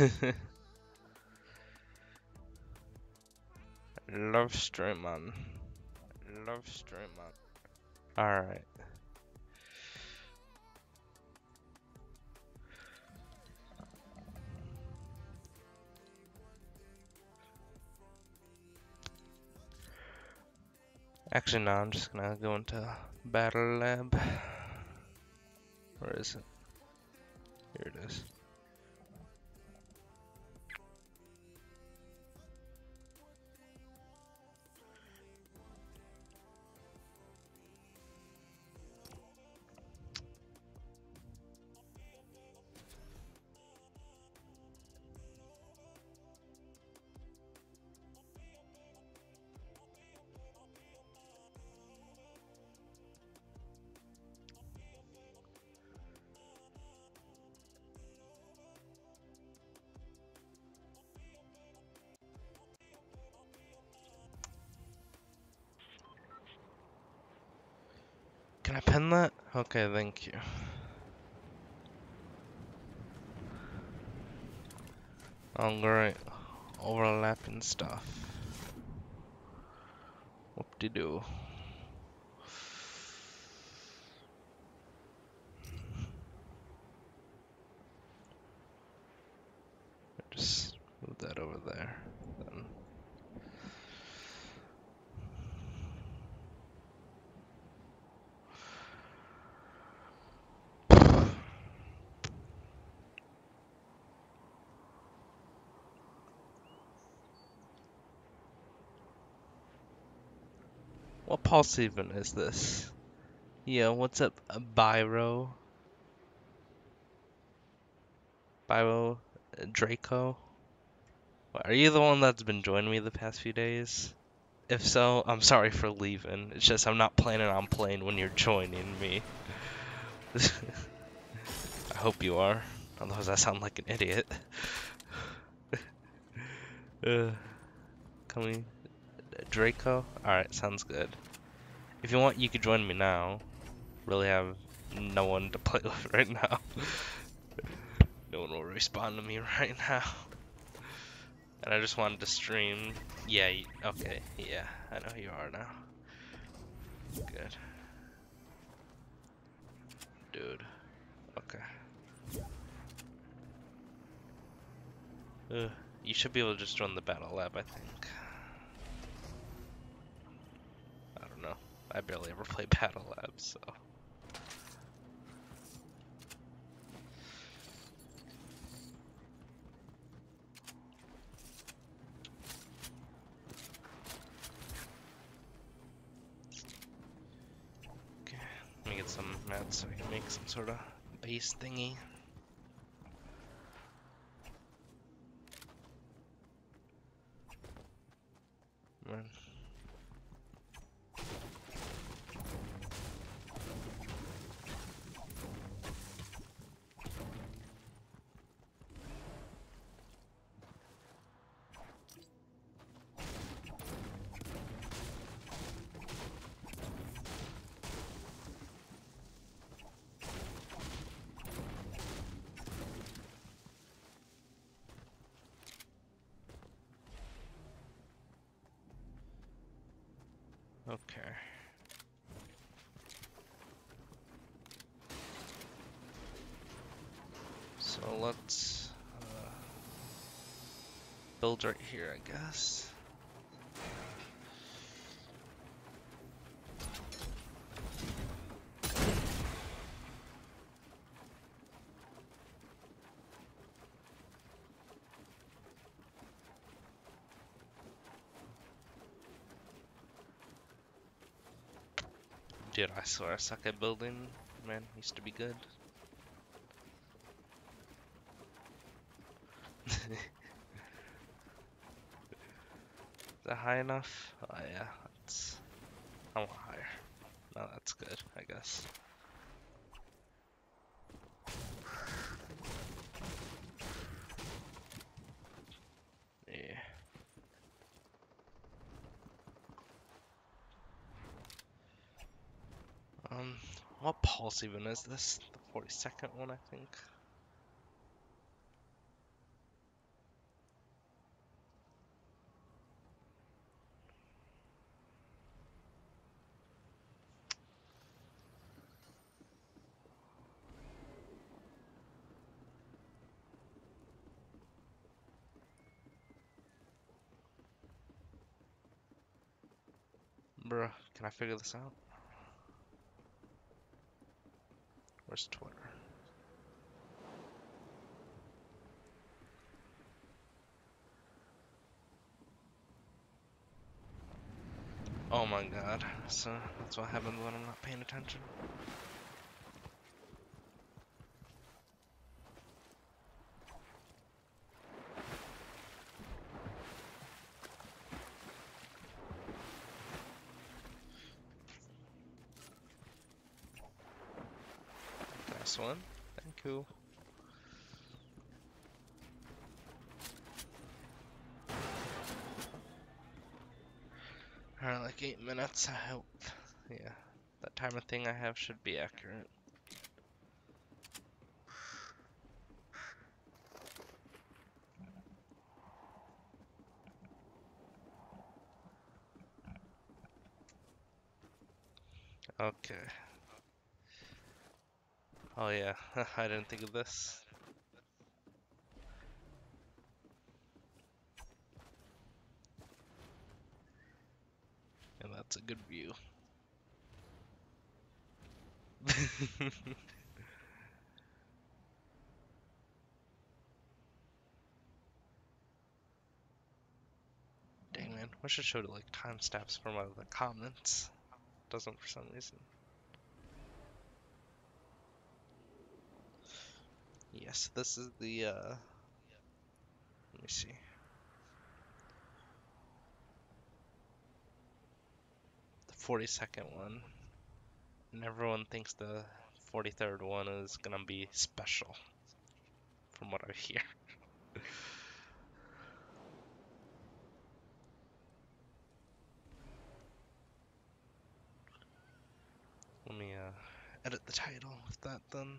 Love stream on. Love stream on. Alright. Actually, no, I'm just gonna go into Battle Lab. Where is it? Here it is. Can I pin that? Okay, thank you. Alright. Overlapping stuff. Whoop-de-doo. Just move that over there. Then. What pulse even is this? Yeah, what's up, Byro? Byro Draco? Are you the one that's been joining me the past few days? If so, I'm sorry for leaving. It's just I'm not planning on playing when you're joining me. I hope you are. Otherwise I sound like an idiot. Coming. Draco? Alright, sounds good. If you want, you could join me now. Really have no one to play with right now. No one will respond to me right now. And I just wanted to stream. Yeah, okay, yeah, I know who you are now. Good. Dude. Okay. You should be able to just join the battle lab, I think. I don't know. I barely ever play battle labs, so. Okay, let me get some mats so I can make some sort of base thingy. Man. Okay. So let's build right here, I guess. Dude, I swear I suck at building. Man, used to be good. Is that high enough? Oh yeah, that's... I want higher. No, that's good, I guess. Yeah. What pulse even is this? The 42nd one, I think. Bruh, can I figure this out? Where's Twitter? Oh my god. So that's what happens when I'm not paying attention. Nice one. Thank you. Alright, like 8 minutes, I hope. Yeah, that timer thing I have should be accurate. Okay. Oh yeah, I didn't think of this. And that's a good view. Dang man, wish it showed like timestamps for my the comments. Doesn't for some reason. Yes, this is the let me see. The 42nd one. And everyone thinks the 43rd one is gonna be special, from what I hear. Let me edit the title with that then.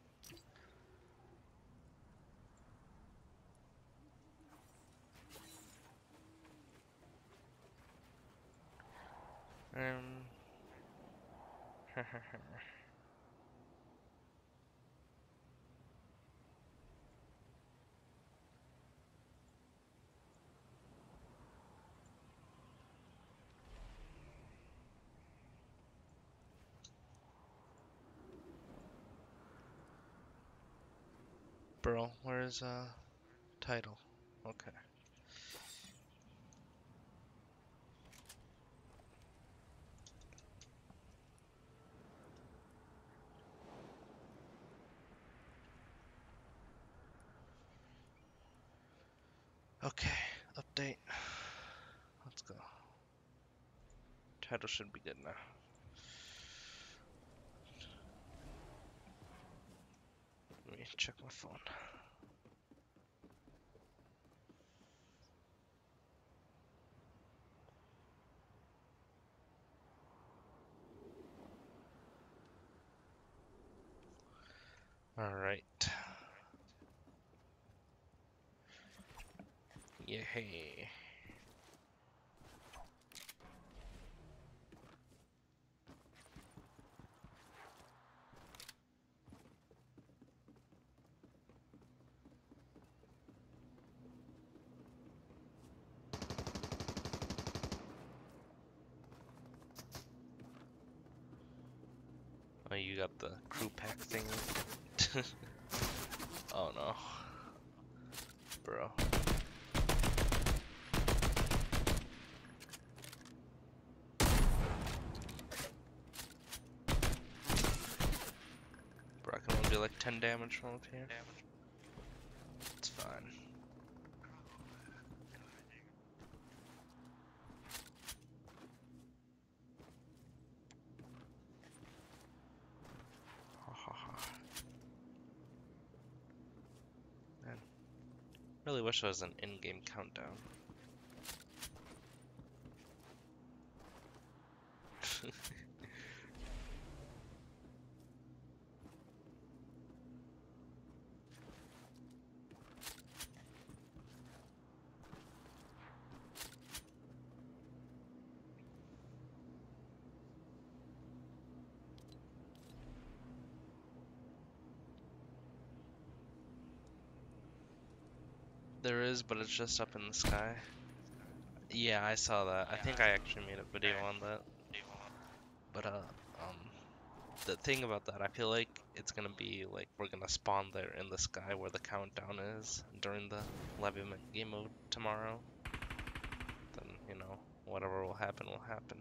Um Bro, where's title? Okay. Okay, update. Let's go. Title should be good now. Let me check my phone. Alright. Yay. Oh, you got the crew pack thing. Oh no. Bro. Bro, I can only do like 10 damage from up here. It's fine. Ha ha ha. Man, really wish there was an in-game countdown. There is, but it's just up in the sky. Yeah, I saw that. I think I actually made a video on that. But the thing about that, I feel like it's gonna be like we're gonna spawn there in the sky where the countdown is during the Levy game mode tomorrow. Then, you know, whatever will happen will happen.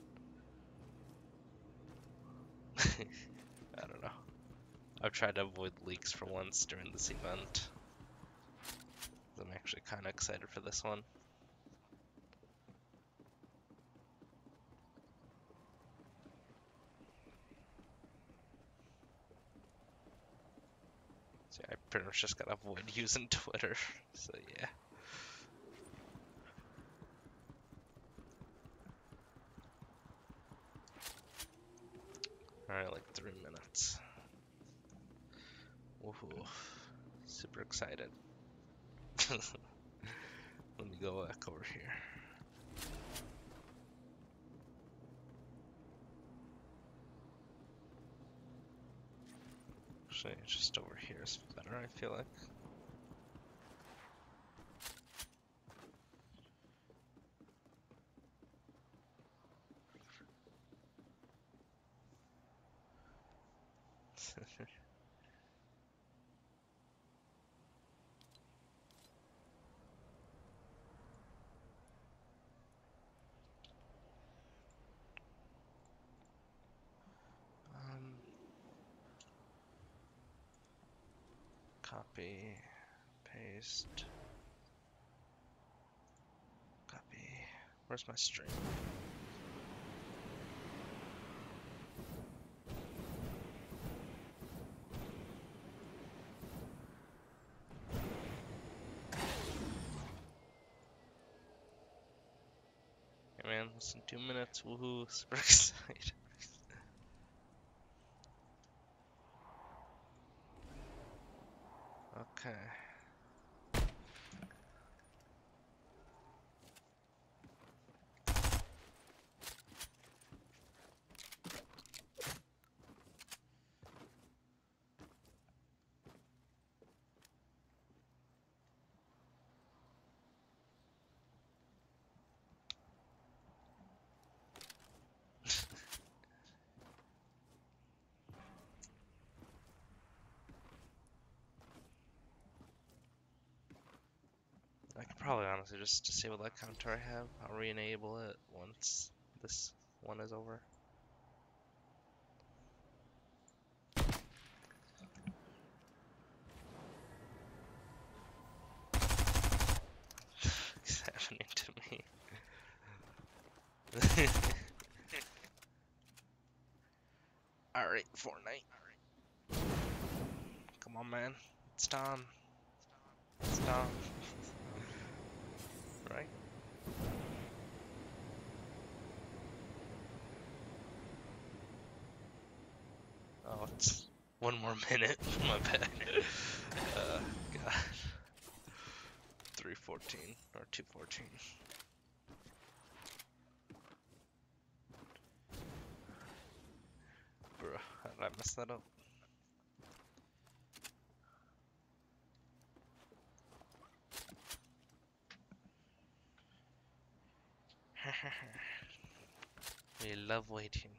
I don't know. I've tried to avoid leaks for once during this event. I'm actually kind of excited for this one. So I pretty much just gotta avoid using Twitter. So yeah. Alright, like 3 minutes. Woohoo. Super excited. Let me go back over here. Actually, just over here is better, I feel like. Copy, paste, copy. Where's my stream? Hey man, less than 2 minutes. Woohoo! Super excited. Okay. I could probably honestly just disable that counter I have. I'll re-enable it once this one is over. What's happening to me? Alright, Fortnite. Come on, man. It's time. It's time. Right? Oh, it's 1 more minute. My bad. God. 3:14 or 2:14. Bro, how did I mess that up? We love waiting.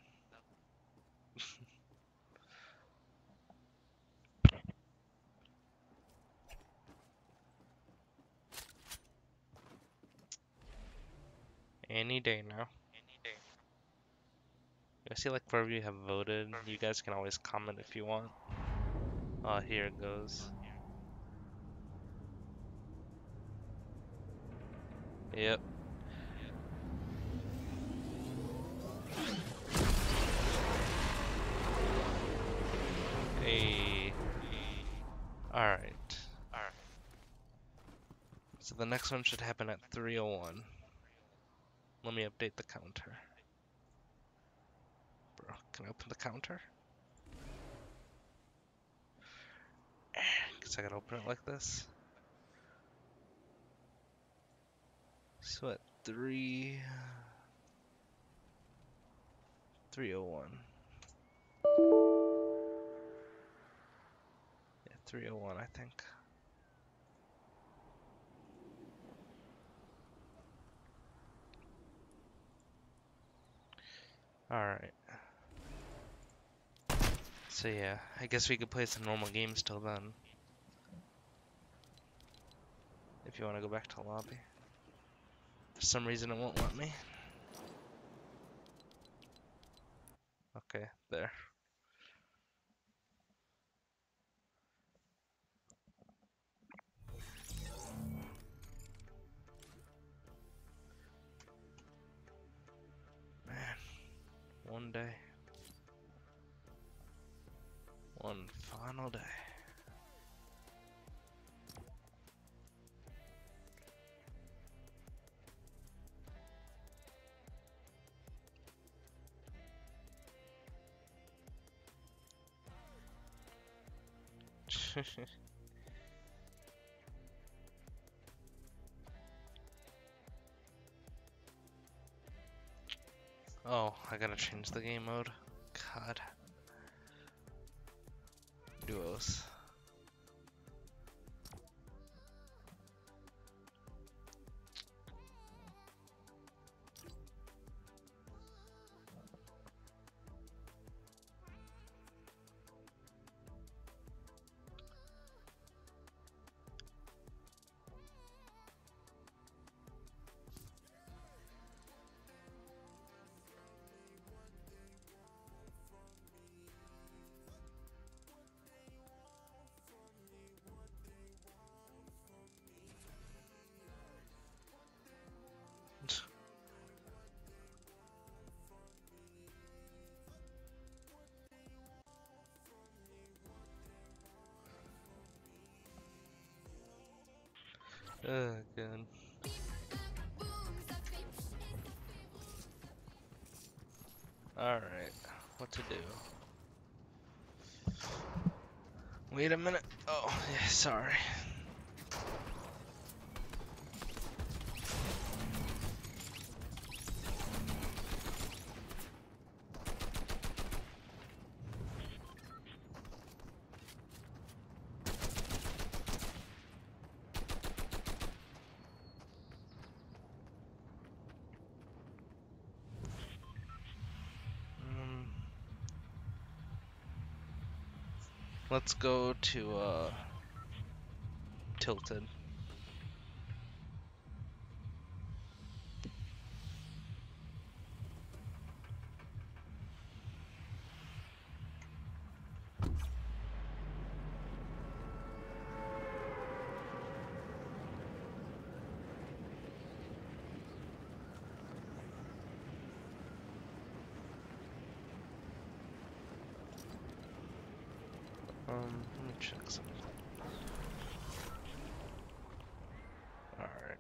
Any day now. I see like wherever you have voted, you guys can always comment if you want. Oh, here it goes. Yep. Hey. Alright. So the next one should happen at 3:01. Let me update the counter. Bro, can I open the counter? Guess I gotta open it like this. So at 3:01. Yeah, 3:01 I think. Alright. So yeah, I guess we could play some normal games till then. If you want to go back to lobby. For some reason it won't let me. Okay, there. Man, one day. One final day. Oh, I gotta change the game mode. God. Duos. Good. Alright, what to do? Wait a minute. Oh, yeah, sorry. Let's go to Tilted. Let me check something. Alright.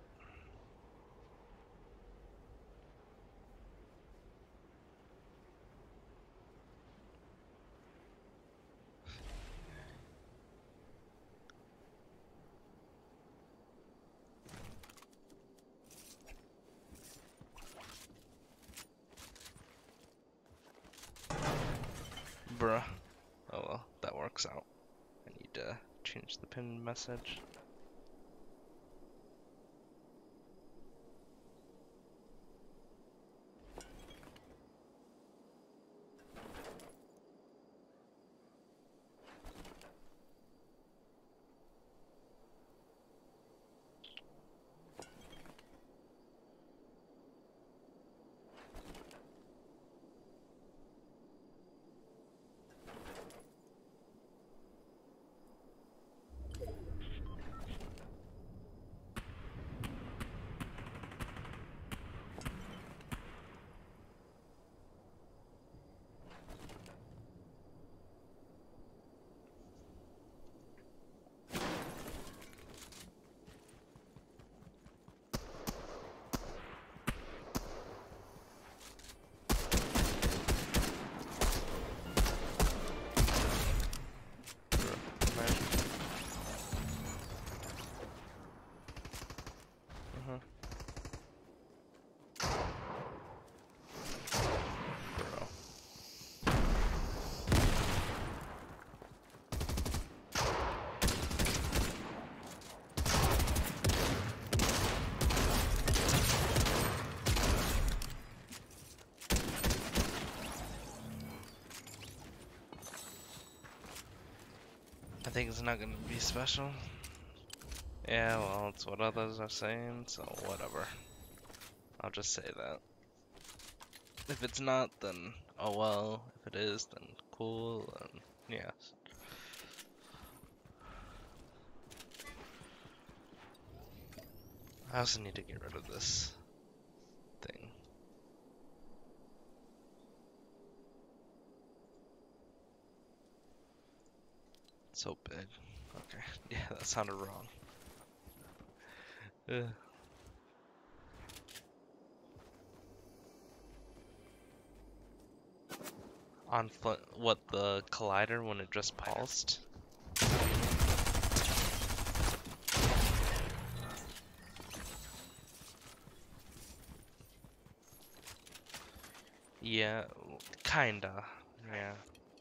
Bruh. Oh well, that works out. I need to change the pinned message. I think it's not gonna be special. Yeah, well, it's what others are saying, so whatever. I'll just say that. If it's not, then oh well. If it is, then cool, and yeah. I also need to get rid of this thing. It's so big. Okay, yeah, that sounded wrong. Ugh. On what, the collider when it just pulsed? Yeah, kinda. Yeah.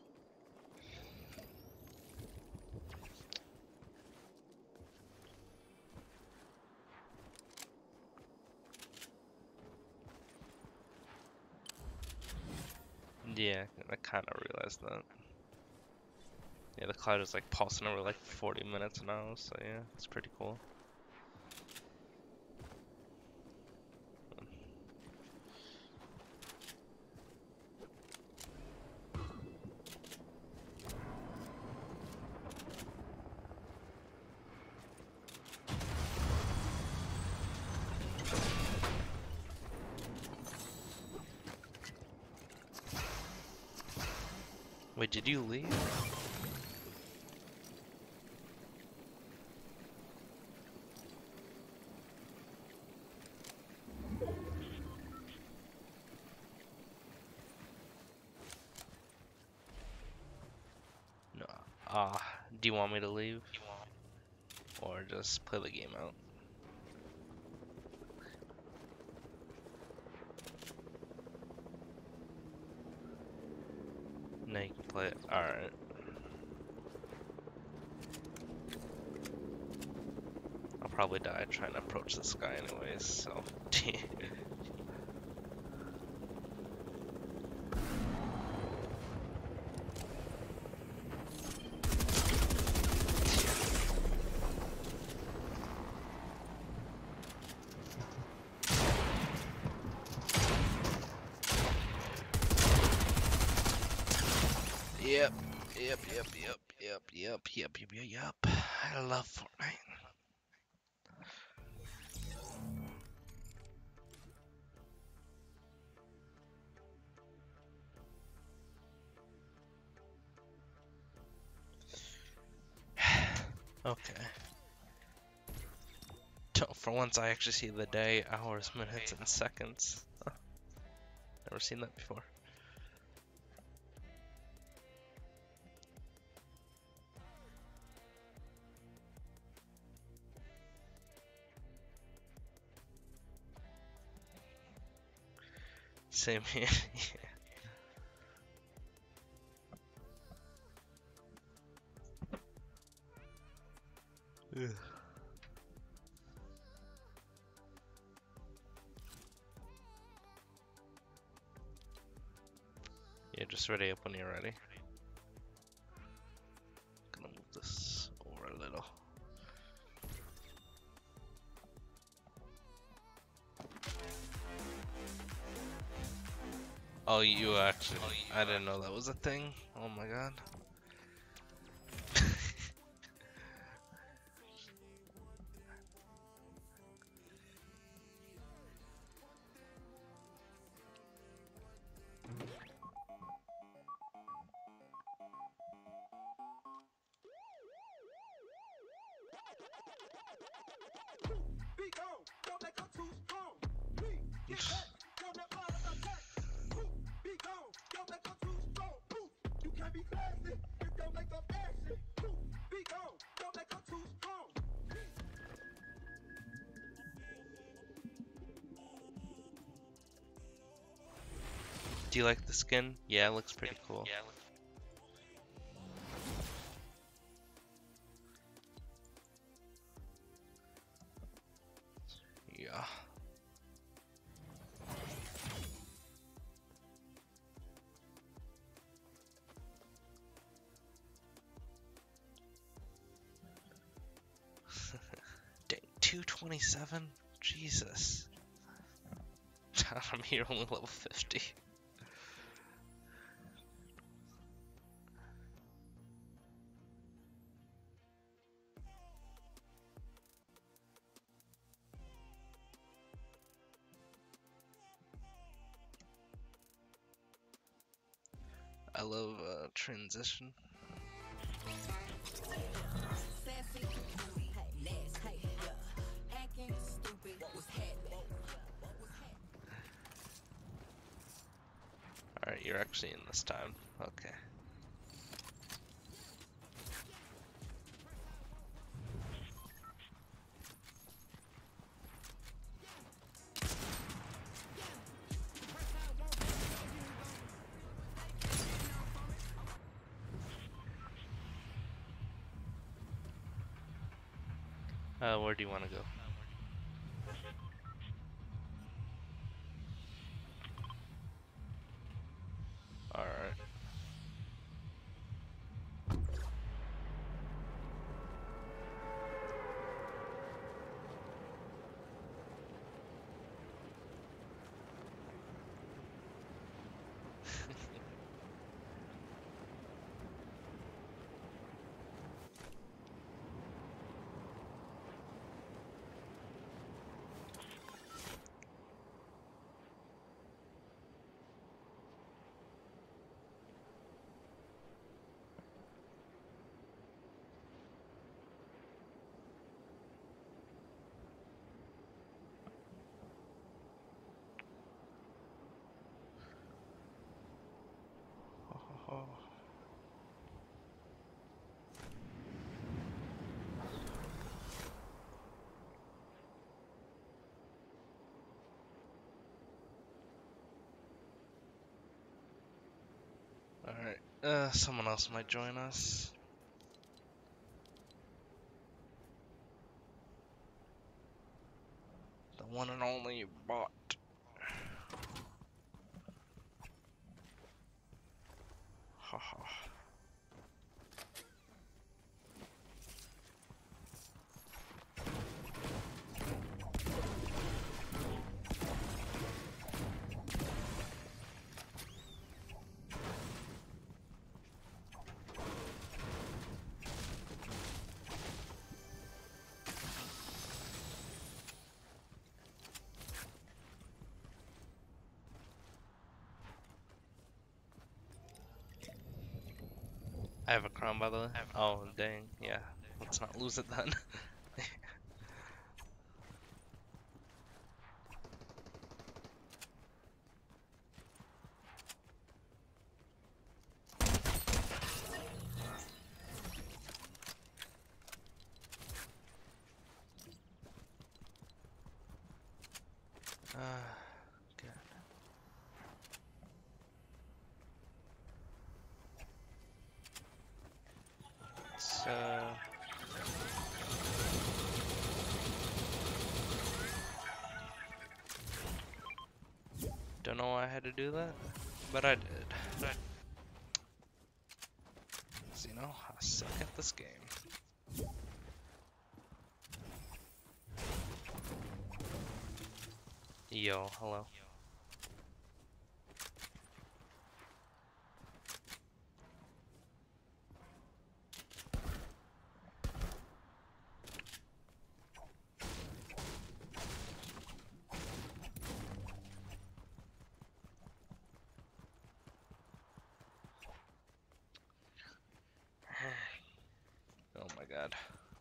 Yeah, I kinda realized that. Yeah, the collider's like pulsing over like 40 minutes now, so yeah, it's pretty cool. Wait, did you leave? No. Do you want me to leave? Or just play the game out? No, you can play it. Alright. I'll probably die trying to approach this guy anyways, so. Yep, yep. I love Fortnite. Okay. For once, I actually see the day, hours, minutes, and seconds. Huh. Never seen that before. Same here. Yeah. Yeah, just ready up when you're ready. Gonna move this over a little. Oh, you actually. I didn't know that was a thing. Oh my god. Do you like the skin? Yeah, it looks pretty cool. Yeah. 227? Jesus. I'm here only level 50. I love transition. Alright, you're actually in this time. Okay. Where do you want to go? Alright. Oh. Alright, someone else might join us. The one and only bot. Haha. I have a crown, by the way. Oh, dang. Yeah. Let's not lose it then. Good. So... Don't know why I had to do that, but I did. So, you know, I suck at this game. Yo, hello. Oh my god.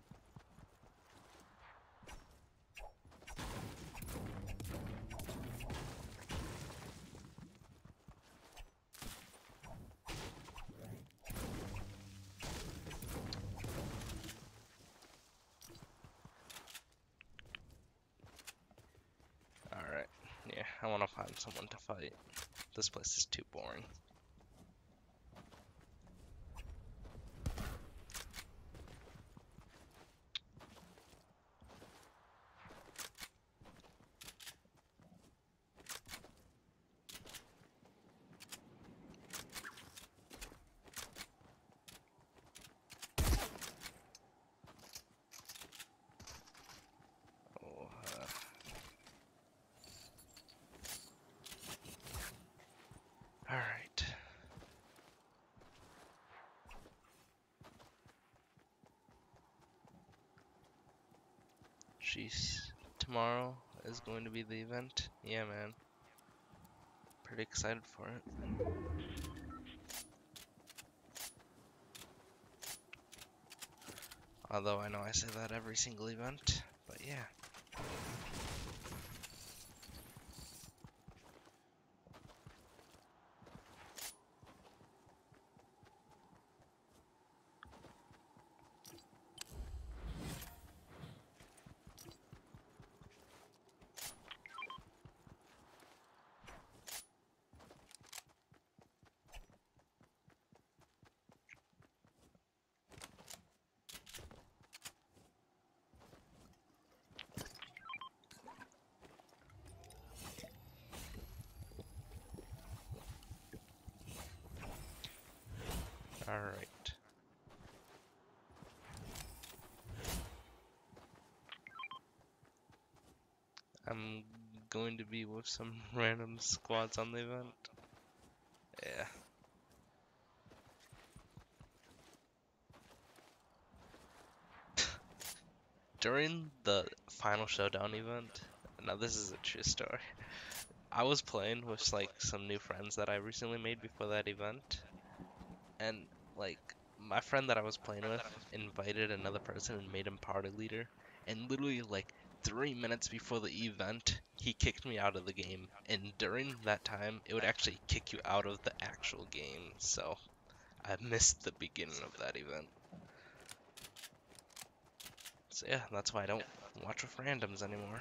Alright, yeah, I want to find someone to fight. This place is too boring. Jeez. Tomorrow is going to be the event. Yeah, man. Pretty excited for it. Although I know I say that every single event, but yeah. Alright. I'm going to be with some random squads on the event. Yeah. During the final showdown event, now this is a true story. I was playing with like some new friends that I recently made before that event, and like my friend that I was playing with invited another person and made him party leader, and literally like 3 minutes before the event, he kicked me out of the game, and during that time, it would actually kick you out of the actual game, so I missed the beginning of that event. So yeah, that's why I don't watch with randoms anymore.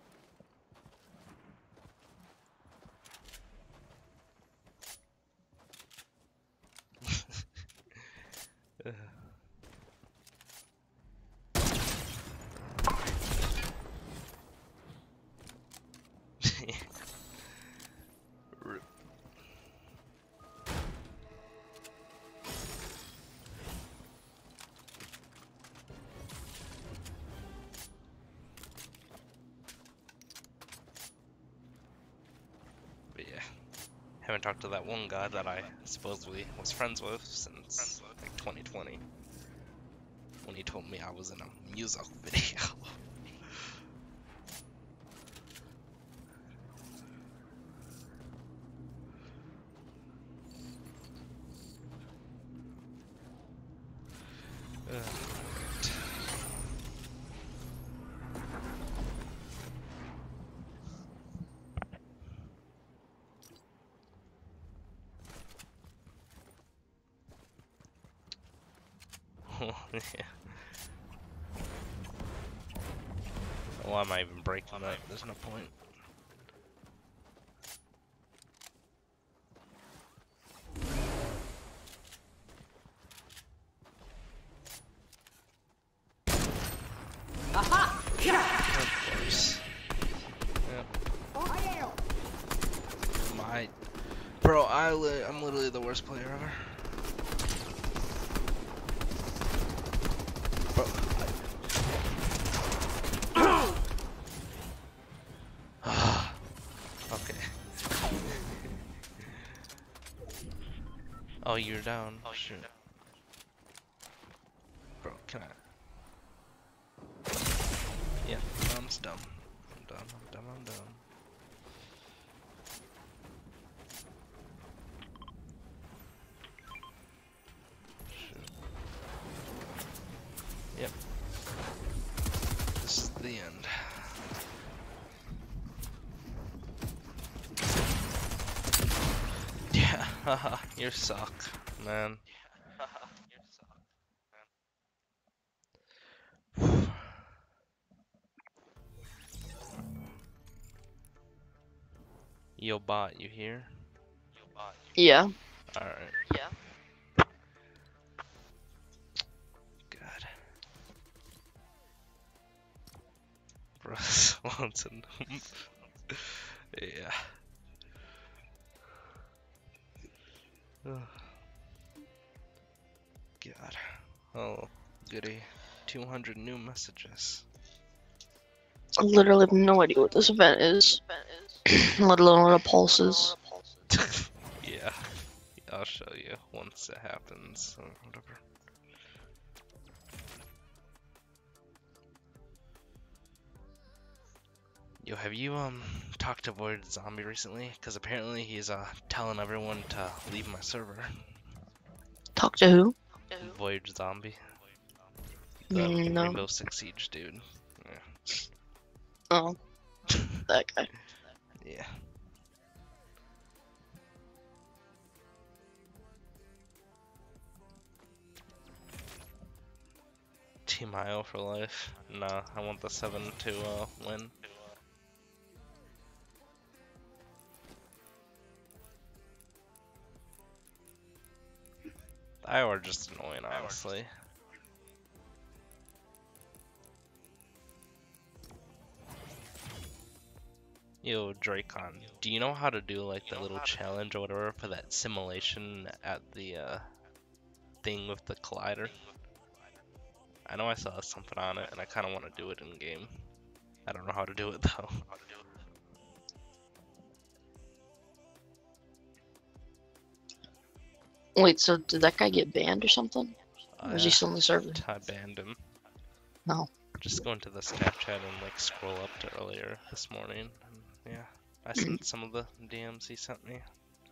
But yeah, haven't talked to that one guy that I supposedly was friends with since like 2020, when he told me I was in a music video. Yeah. Why am I even breaking that? There's no point. Aha! Of course. Yeah. Bro, I'm literally the worst player ever. Bro. Okay. Oh, you're down. Shoot. Bro, can I? Yeah, I'm dumb. I'm done. I'm done. I'm done. Shoot. Yep. This is the end. Yeah, haha, you suck, man. Yo, bot, you here? Yeah. Alright. Yeah. God. Bro, Swanson. Yeah. Ugh. God. Oh, goody. 200 new messages. I literally have no idea what this event is. Let alone what a pulse is. Yeah. I'll show you once it happens or whatever. Yo, have you talked to Void Zombie recently? Because apparently he's telling everyone to leave my server. Talk to who? Void Zombie, the No. Rainbow Six Siege dude. Oh, that guy. Yeah. Team IO for life. Nah, I want the 7 to win. The IO are just annoying, honestly. Yo, Dracon, do you know how to do like the little challenge or whatever for that simulation at the thing with the collider? I know I saw something on it and I kind of want to do it in game. I don't know how to do it though. Wait, so did that guy get banned or something? Or is he still in the server? I banned him. No. Just go into the Snapchat and like scroll up to earlier this morning. And, yeah, I sent some of the DMs he sent me.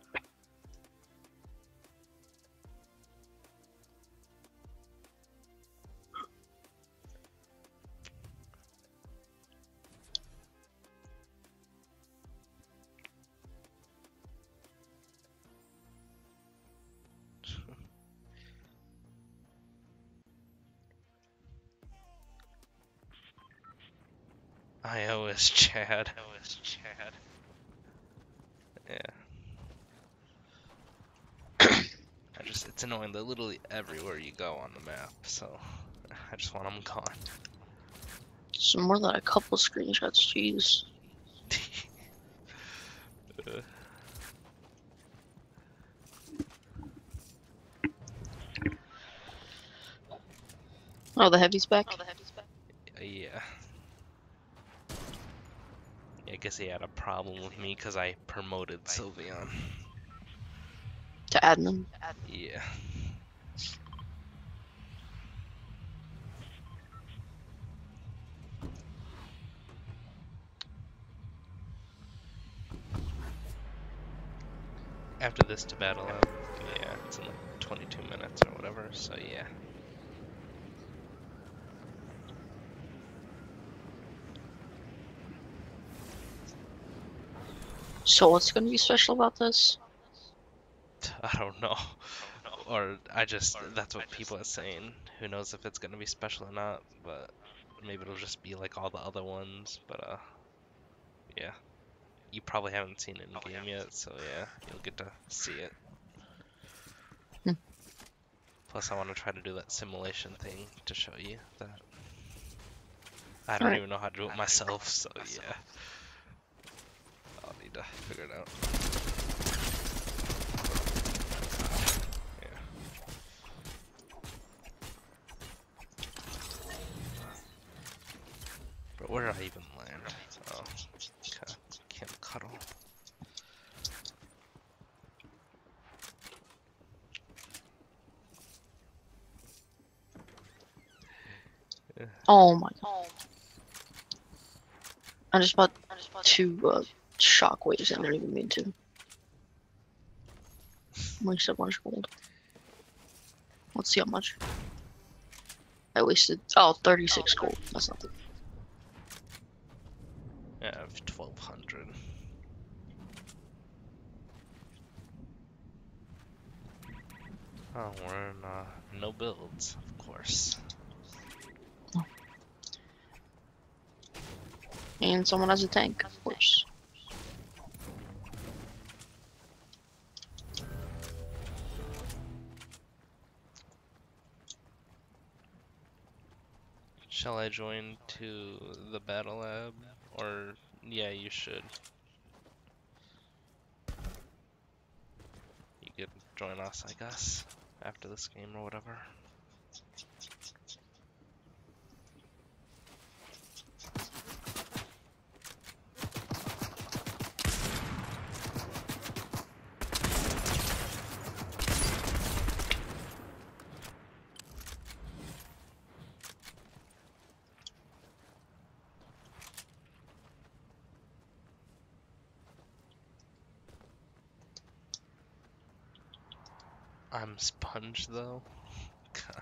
IO is Chad. Yeah. It's annoying. They're literally everywhere you go on the map, so I just want them gone. So more than a couple screenshots, jeez. Oh, the heavy's back? Yeah. I guess he had a problem with me because I promoted Sylveon. To admin? Yeah. After this to battle out, yeah, it's in like 22 minutes or whatever, so yeah. So what's gonna be special about this? I don't know. Or that's what people are saying. Who knows if it's gonna be special or not, but maybe it'll just be like all the other ones, but yeah. You probably haven't seen it in game yet, so yeah, you'll get to see it. Plus I want to try to do that simulation thing to show you that. I don't even know how to do it myself, so yeah. I'll need to figure it out. Yeah. But where did I even land? Oh, okay. Can't cuddle. Oh my god. I just bought 2 shockwaves. I didn't even mean to. Wasted 1 gold. Let's see how much. I wasted 36 gold. That's nothing. Yeah, I have 1200. Oh, we're in no builds, of course. And someone has a tank, of course. Shall I join to the battle lab? Or, yeah, you should. You could join us, I guess, after this game or whatever. I'm Sponge though. God.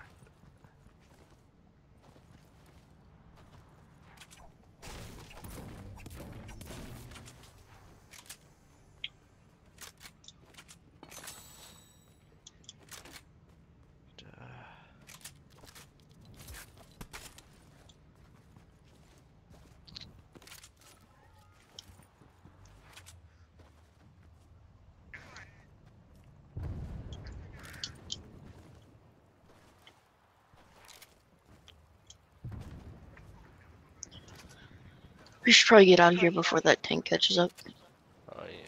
We should probably get out of here before that tank catches up. Oh yeah.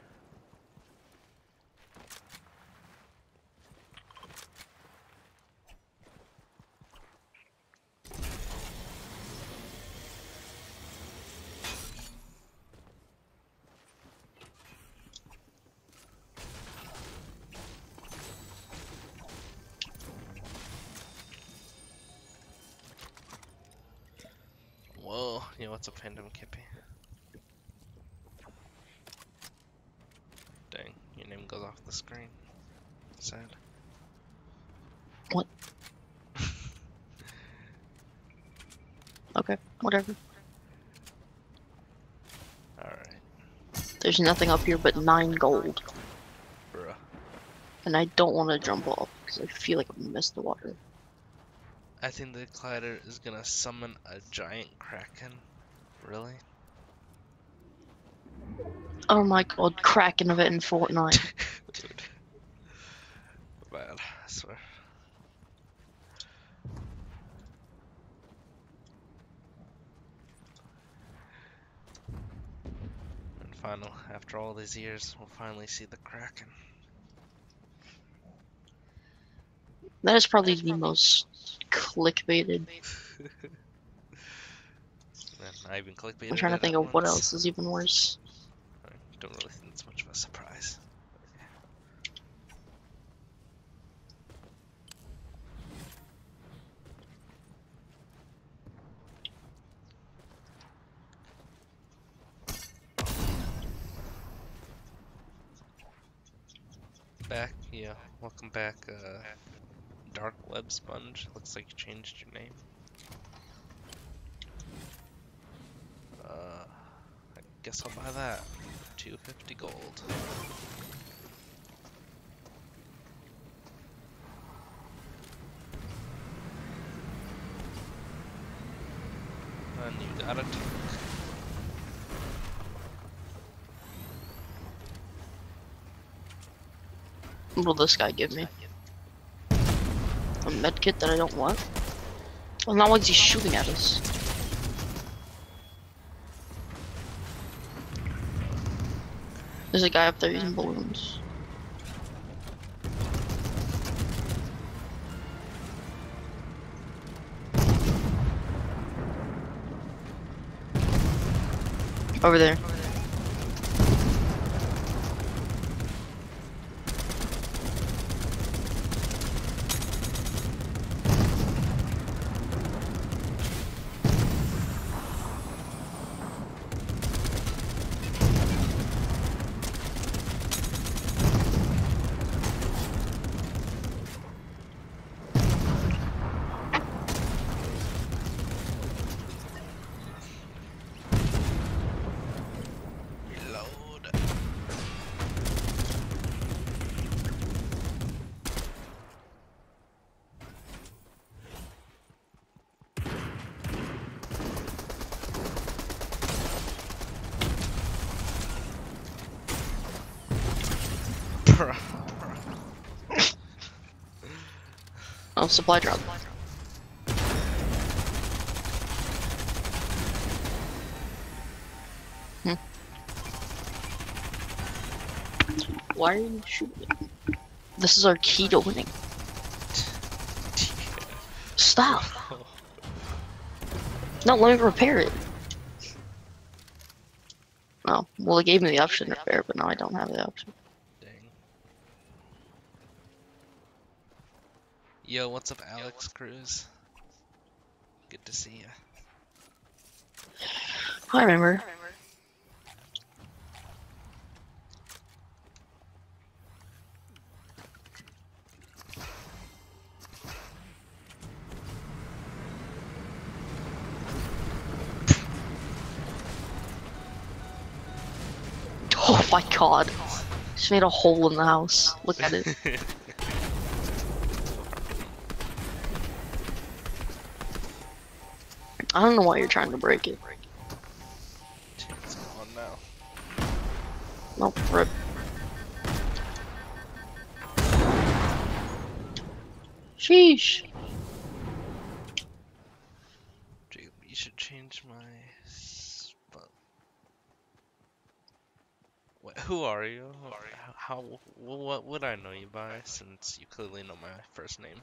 Whoa, yo, what's up, Phantom Kippy? Dang, your name goes off the screen. Sad. What? Okay, whatever. Alright, There's nothing up here but 9 gold. bruh. And I don't want to jump off because I feel like I've missed the water. I think the Collider is gonna summon a giant Kraken. Really? Oh my god, Kraken of it in Fortnite. Dude. Bad, I swear. And final, after all these years, we'll finally see the Kraken. That is probably the most clickbaited. Man, I even clickbaited I'm trying to it think at of what once. else is even worse. I don't really think it's much of a surprise. Back, yeah, welcome back, Dark Web Sponge. Looks like you changed your name. I guess I'll buy that. 250 gold. And you got it. What will this guy give me? A medkit that I don't want? Well, now why's he shooting at us? There's a guy up there using balloons. Over there. Reload. Bruh. Oh, supply drop. Why are you shooting? This is our key to winning. Stop! No, let me repair it. Oh, well, it gave me the option to repair, but now I don't have the option. Dang. Yo, what's up, Alex Cruz? Good to see ya. I remember. my god. Just made a hole in the house. Look at it. I don't know why you're trying to break it. It's gone now. Nope, rip. Sheesh. Jacob, you should change my spot. What, who are you? What would I know you by, since you clearly know my first name?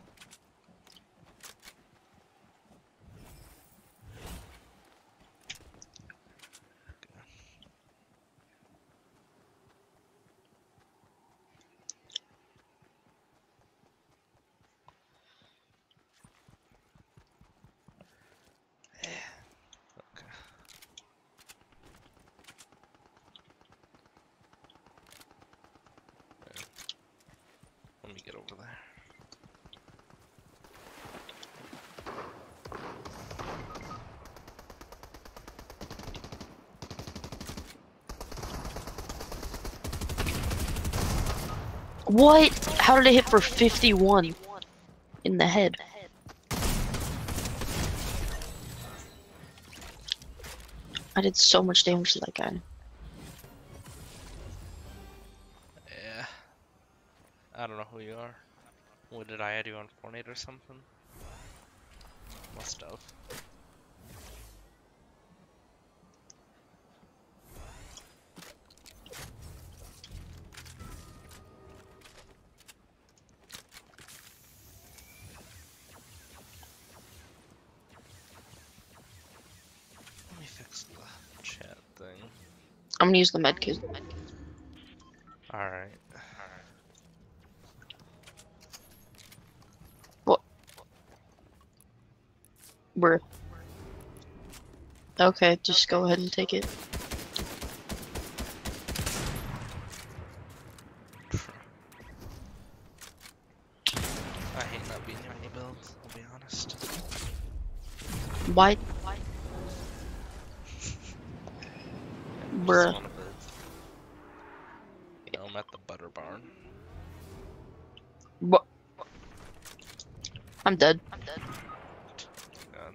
Okay. Let me get over there. What? How did it hit for 51 in the head? I did so much damage to that guy. Yeah. I don't know who you are. What, did I add you on Fortnite or something? Must have. Let me fix the chat thing. I'm gonna use the med kit. Alright. What? Where? Okay, just go ahead and take it. I hate not being on your build, I'll be honest. Why? Bruh. You know, I'm at the butter barn. What? I'm dead. God.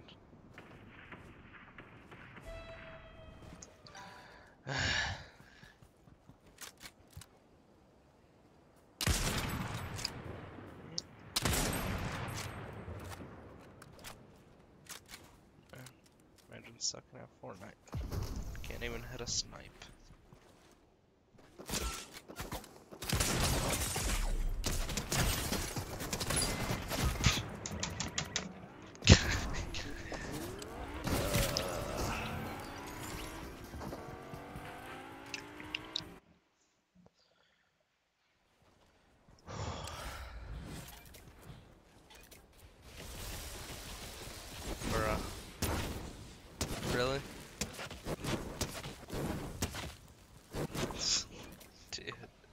Imagine sucking at Fortnite. Can't even hit a snipe. Bruh. Really? Dude.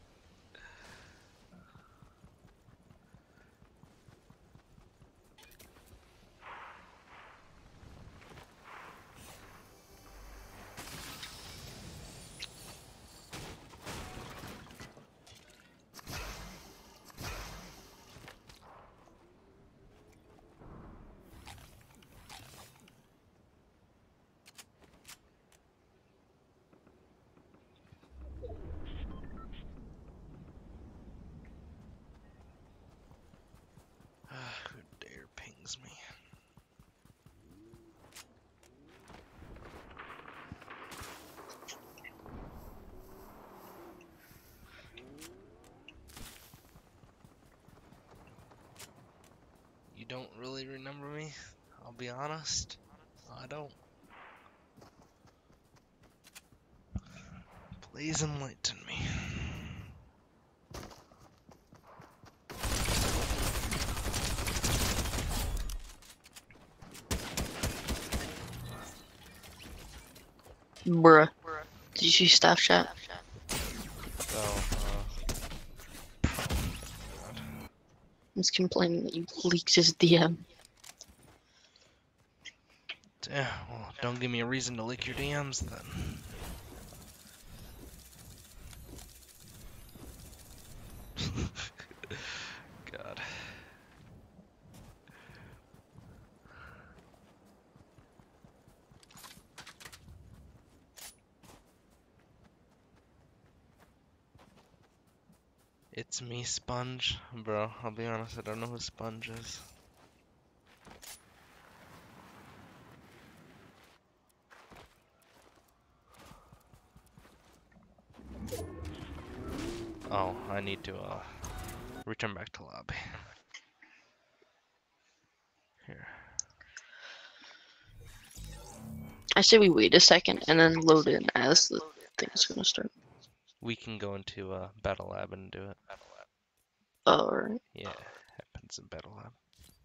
Who dare pings me? You don't really remember me? I'll be honest. I don't. Please enlighten me. Bruh. Did you see staff chat? Oh, He's complaining that you leaked his DM. yeah, well, don't give me a reason to leak your DMs then. God. It's me, Sponge. Bro, I'll be honest, I don't know who Sponge is. Oh, I need to return back to lobby. Here. I say we wait a second and then load in as the thing's gonna start. We can go into Battle Lab and do it. Alright. Yeah, happens in Battle Lab.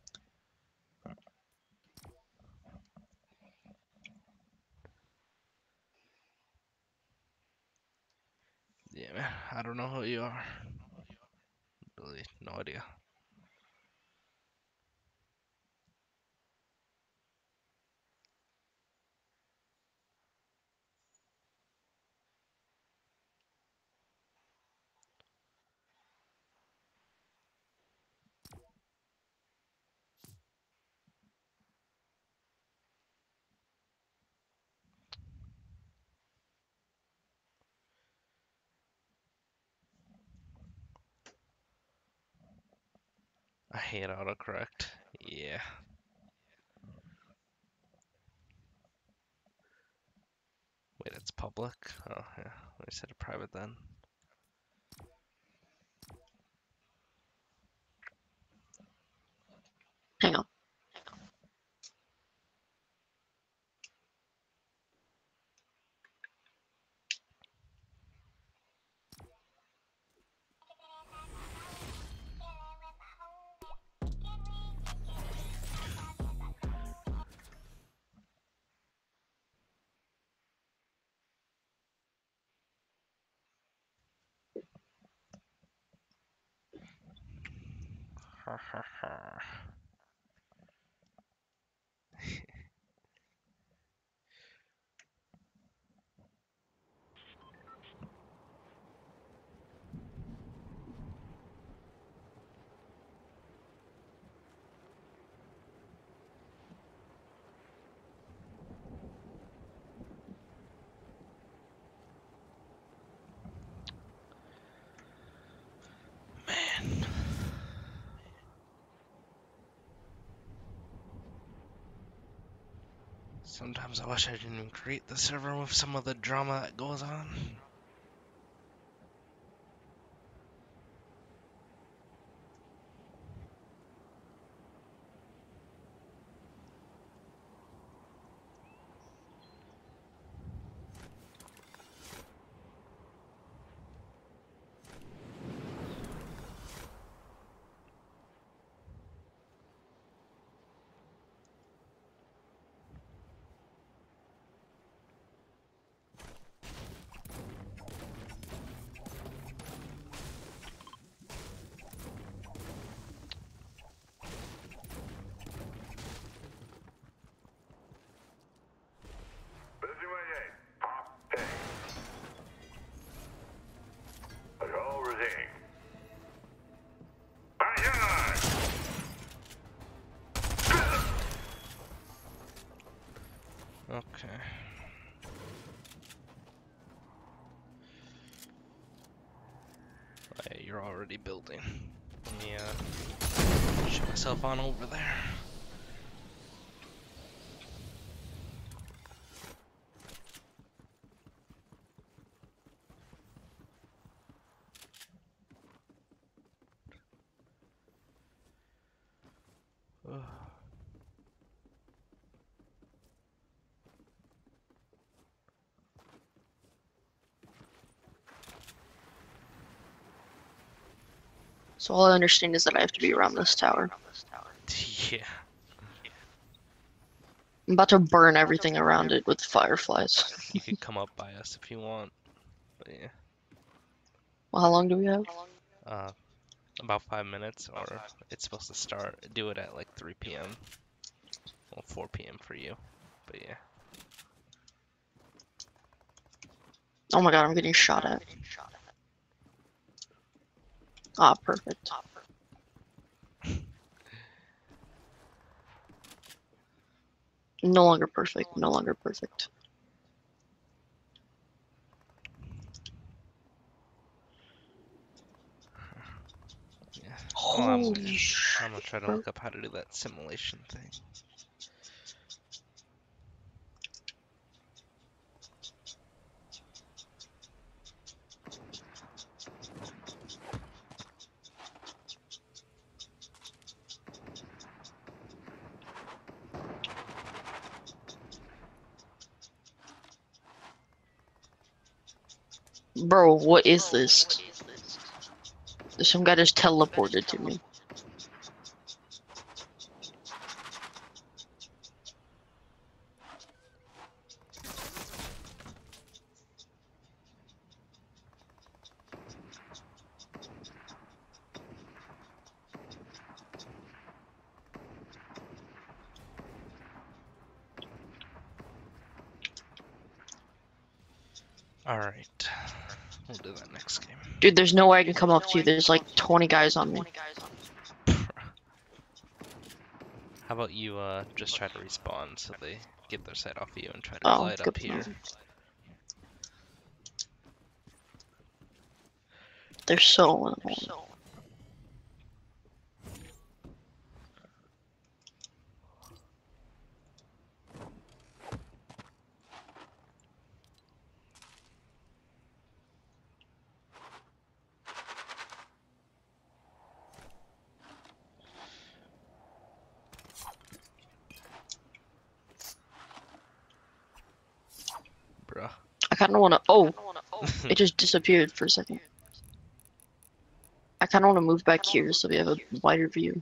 Yeah, man, I don't know who you are. Really, no idea. I hate autocorrect. Yeah. Wait, it's public? Oh, yeah. Let me set it private then. Hang on. Ha ha ha. Man. Sometimes I wish I didn't even create the server with some of the drama that goes on. Okay. Hey, you're already building. Let me shoot myself on over there. Ugh. So all I understand is that I have to be around this tower. Yeah. I'm about to burn everything around it with fireflies. You could come up by us if you want. But yeah. Well, how long do we have? Uh, about 5 minutes, or it's supposed to start. Do it at like 3 p.m. Well, 4 p.m. for you. But yeah. Oh my god, I'm getting shot at. Ah, perfect. No longer perfect. No longer perfect. Yeah. Holy I'm gonna try to bro. look up how to do that simulation thing. Bro, what is this? Some guy just teleported to me. Alright. We'll do that next game. Dude, there's no way I can come up to you. There's like 20 guys on me. How about you just try to respawn so they get their sight off of you and try to Oh, glide good up here. plan. They're so annoying. Bruh. I kind of want to. Oh, it just disappeared for a second. I kind of want to move back here so we have a wider view.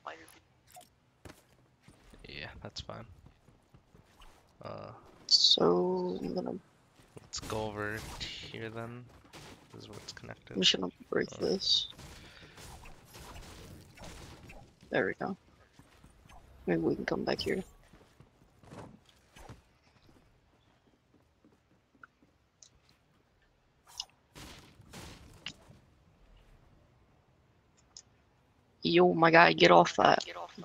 Yeah, that's fine. So I'm gonna. Let's go over here then. This is where it's connected. I'm just gonna break this. There we go. Maybe we can come back here. Yo, my guy, get off that.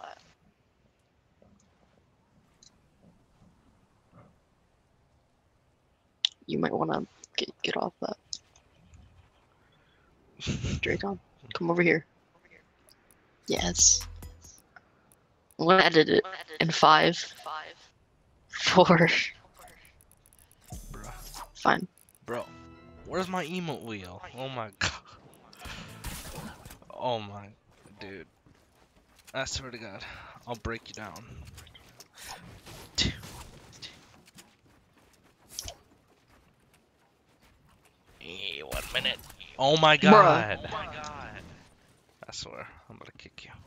You might want to get off that. Dracon, come over here. Yes. I'm gonna edit it in 5, 4. Bruh. Fine. Bro, where's my emote wheel? Oh my god. Oh my, dude. I swear to God, I'll break you down. Hey, 1 minute. Oh my god. Bruh. I swear, I'm gonna kick you.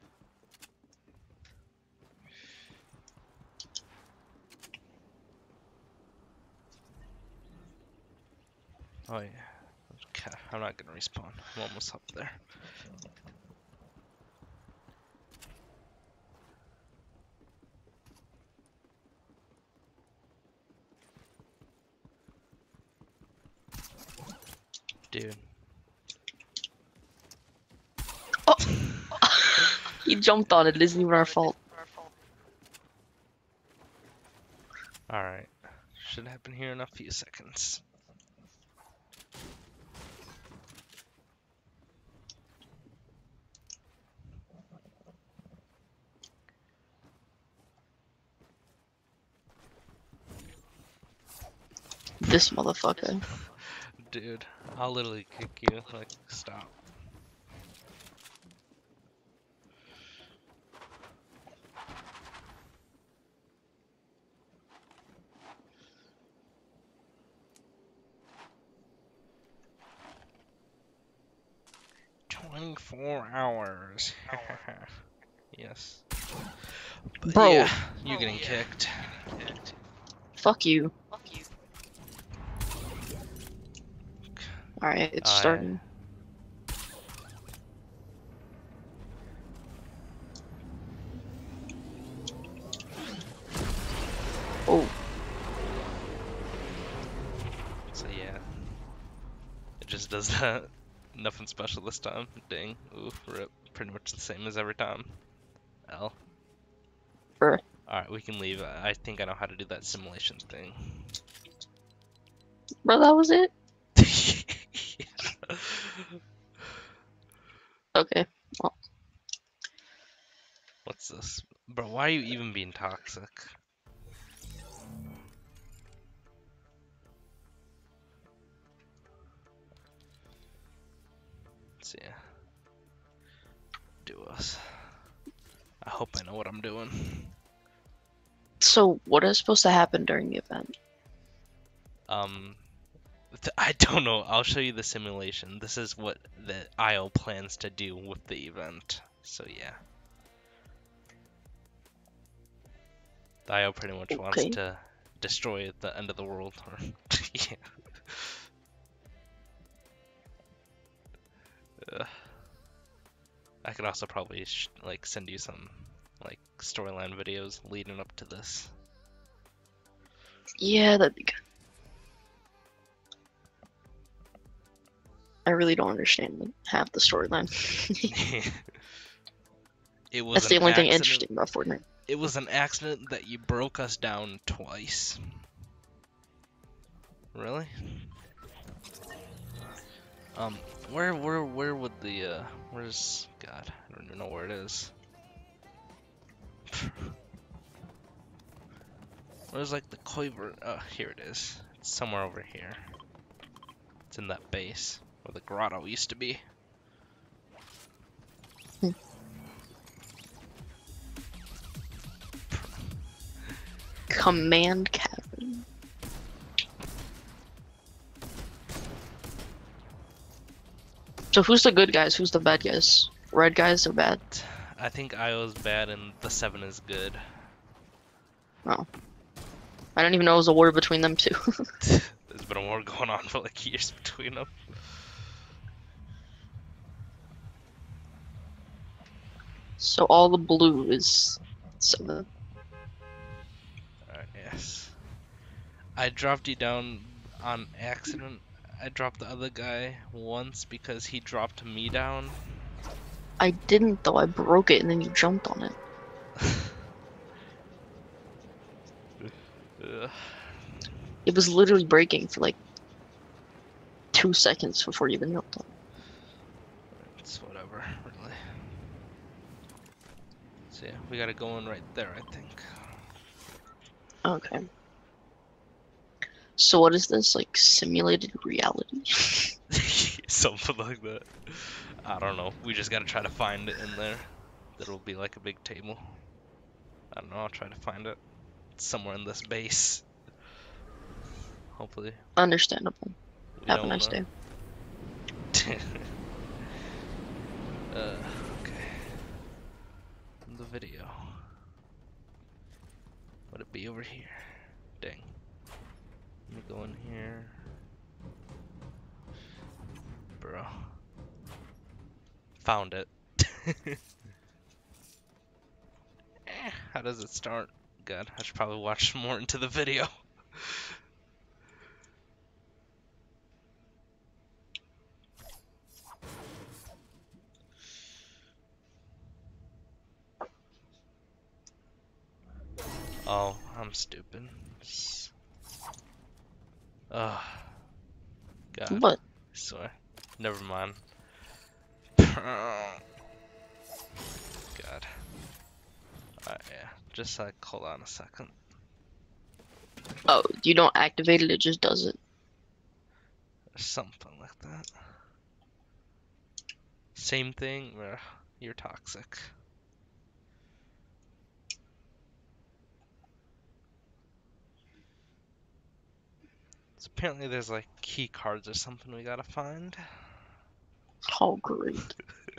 Oh yeah. Okay, I'm not gonna respawn. I'm almost up there. Dude. Oh! He jumped on it. It isn't even our fault. Alright. Should happen here in a few seconds. This motherfucker. Dude, I'll literally kick you. Like, stop. "24 hours." Yes. But Bro. yeah, you're getting kicked. Fuck you. Alright, it's starting. Oh. So yeah. It just does that. Nothing special this time. Dang. Ooh, rip. Pretty much the same as every time. L. Bruh. Alright, we can leave. I think I know how to do that simulation thing. Bro, that was it? Yeah. Okay. Well, What's this? Bro, why are you even being toxic? Let's see. Do us. I hope I know what I'm doing. so what is supposed to happen during the event? I don't know. I'll show you the simulation. This is what the IO plans to do with the event. So yeah. The IO pretty much wants Okay. to destroy the end of the world. Yeah. I could also probably like send you some like storyline videos leading up to this. Yeah, that'd be good. I really don't understand half the storyline. It was That's the an only thing accident. interesting about Fortnite. It was an accident that you broke us down twice. Really? Where would the where's God? I don't even know where it is. Where's like the quiver? Oh, here it is. It's somewhere over here. It's in that base where the grotto used to be. Command Cavern. So who's the good guys? Who's the bad guys? Red guys are bad. I think IO's bad and the 7 is good. Oh. I don't even know it was a war between them two. There's been a war going on for like years between them. So all the blue is 7. Alright, yes. I dropped you down on accident. I dropped the other guy once because he dropped me down. I didn't though, I broke it and then you jumped on it. Ugh. It was literally breaking for like 2 seconds before you even jumped on it. It's whatever, really. So yeah, we gotta go in right there, I think. Okay. So what is this, like simulated reality? Something like that. I don't know. We just gotta try to find it in there. That'll be like a big table. I don't know, I'll try to find it. It's somewhere in this base. Hopefully. Understandable. We Have a don't nice day. Okay. The video. Would it be over here? Dang. Let me go in here. Bro. Found it. How does it start? Good. I should probably watch more into the video. Oh, I'm stupid. Ugh. God. What? I swear. Never mind. God. Alright, yeah. Just like, hold on a second. Oh, you don't activate it, it just does it. Something like that. Same thing. Ugh, you're toxic. So apparently there's like key cards or something we gotta find. Oh, great.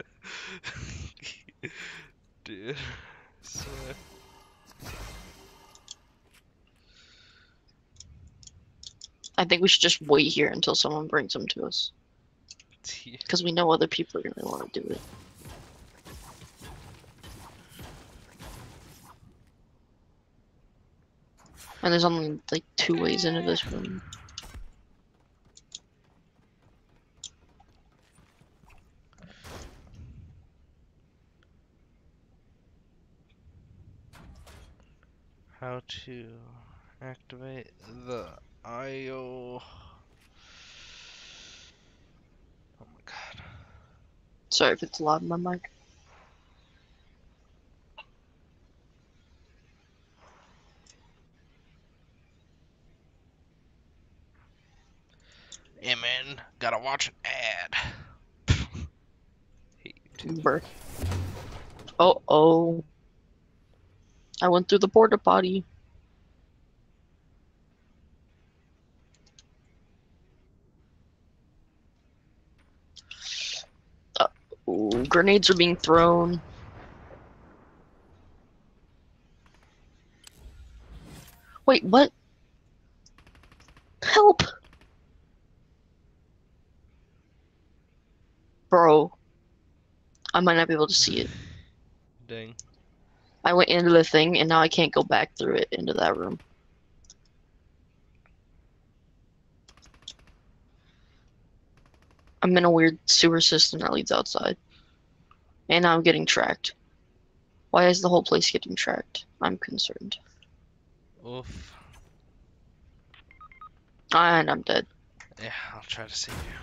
Dude. Swear. I think we should just wait here until someone brings them to us. Because we know other people are going to want to do it. And there's only like 2 ways into this room. How to activate the IO. Oh my god. Sorry if it's loud in my mic. Hey man, gotta watch an ad. Hate YouTube. Brr. Oh. I went through the porta potty. Ooh, grenades are being thrown. Wait, what? Help! Bro, I might not be able to see it. Dang. I went into the thing and now I can't go back through it into that room. I'm in a weird sewer system that leads outside. And now I'm getting tracked. Why is the whole place getting tracked? I'm concerned. Oof. And I'm dead. Yeah, I'll try to save you.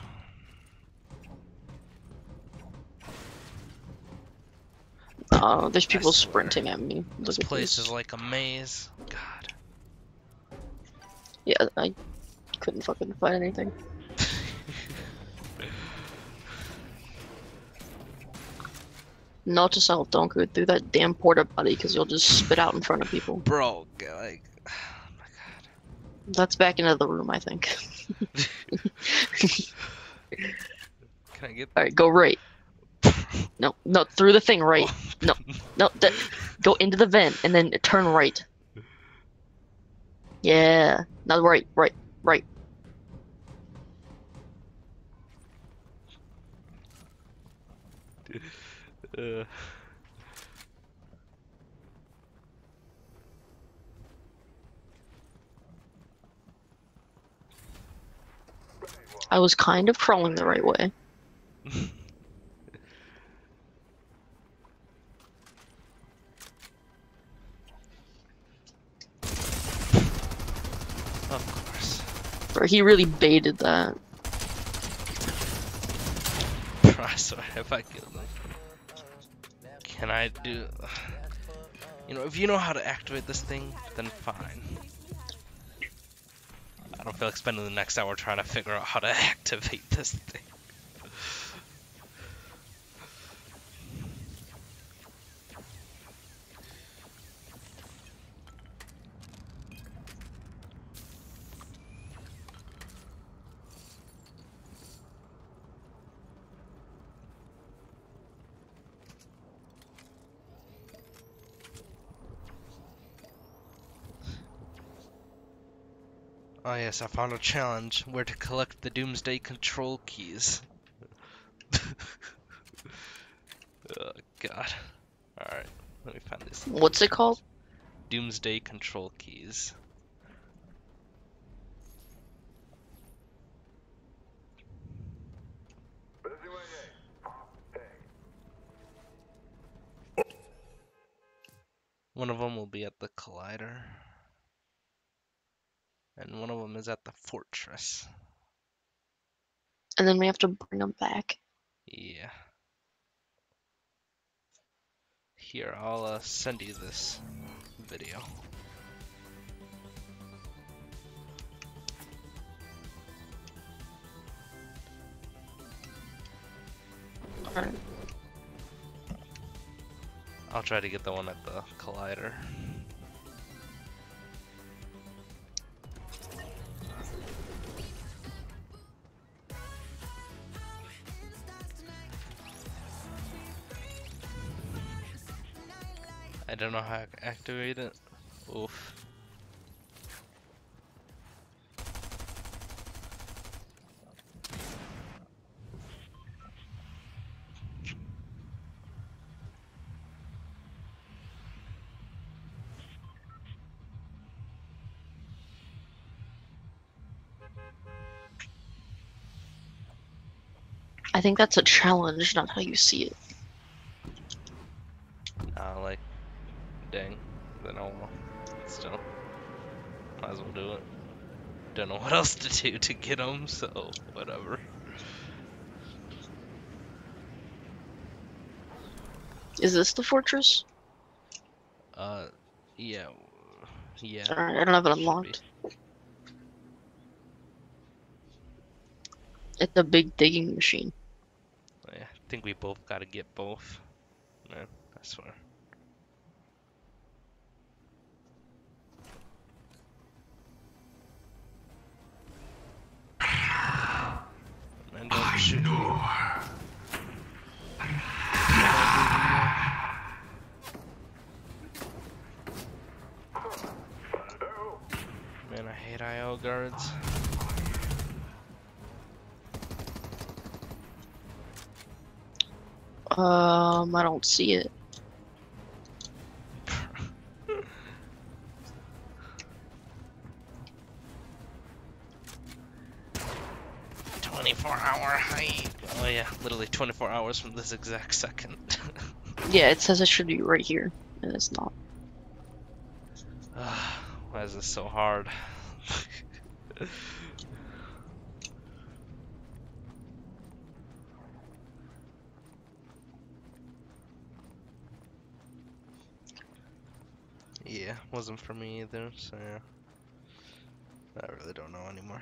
There's people swear. sprinting at me. This Look at place this. is like a maze. God. Yeah, I couldn't fucking find anything. Note to self, don't go through that damn porta potty because you'll just spit out in front of people. Bro, like, oh my That's back into the room, I think. Can I get? Alright, go right. No, through the thing, right. Oh. No, go into the vent and then turn right. Yeah. Now right. Uh, I was kind of crawling the right way. of course. Bro, he really baited that. I swear, if I kill them. Can I do... You know, if you know how to activate this thing, then fine. I don't feel like spending the next hour trying to figure out how to activate this thing. Oh yes, I found a challenge where to collect the Doomsday control keys. Oh god. Alright, let me find this. What's it called? Doomsday control keys. One of them will be at the Collider. And one of them is at the Fortress. And then we have to bring them back. Yeah. Here, I'll send you this video. Alright. I'll try to get the one at the Collider. I don't know how to activate it. Oof. I think that's a challenge, not how you see it. Like, dang. then oh well. Still, might as well do it. Don't know what else to do to get them, so whatever. Is this the fortress? Yeah. Yeah. Alright, I don't have it should be. unlocked. It's a big digging machine. Yeah, I think we both gotta get both. Man, I swear. Man, don't shoot me. Man, I hate IO guards. I don't see it. "24-hour hide." Oh yeah, literally 24 hours from this exact second. Yeah, it says it should be right here, and it's not. Why is this so hard? Yeah, wasn't for me either, so yeah. I really don't know anymore.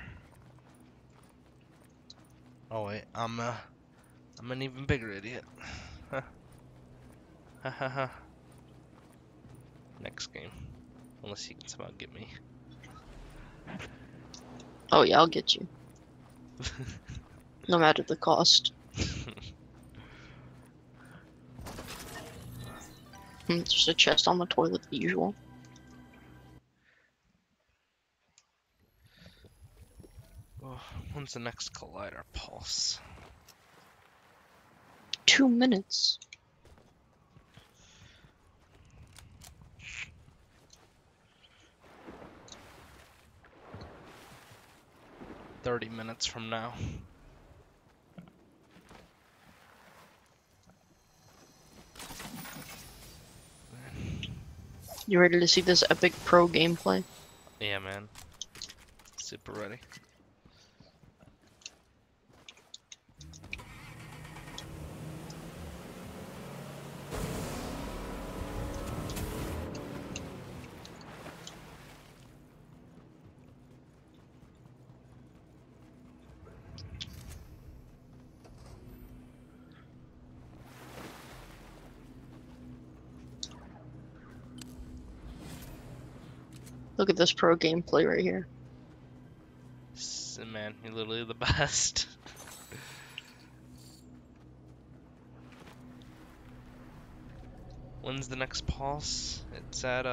Oh wait, I'm an even bigger idiot. Ha ha ha. Next game. Unless you can somehow get me. Oh yeah, I'll get you. No matter the cost. Just a chest on the toilet, the usual. Oh, when's the next Collider Pulse? 2 minutes. "30 minutes from now." You ready to see this epic pro gameplay? Yeah, man. Super ready. Look at this pro gameplay right here. Man, you're literally the best. When's the next pulse? It's at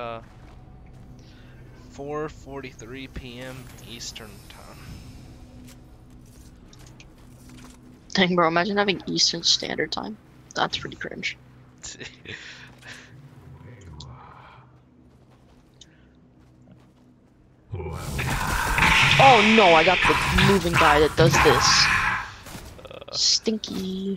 4:43 p.m. Eastern time. Dang, bro, imagine having Eastern Standard Time. That's pretty cringe. Oh no, I got the moving guy that does this. Stinky.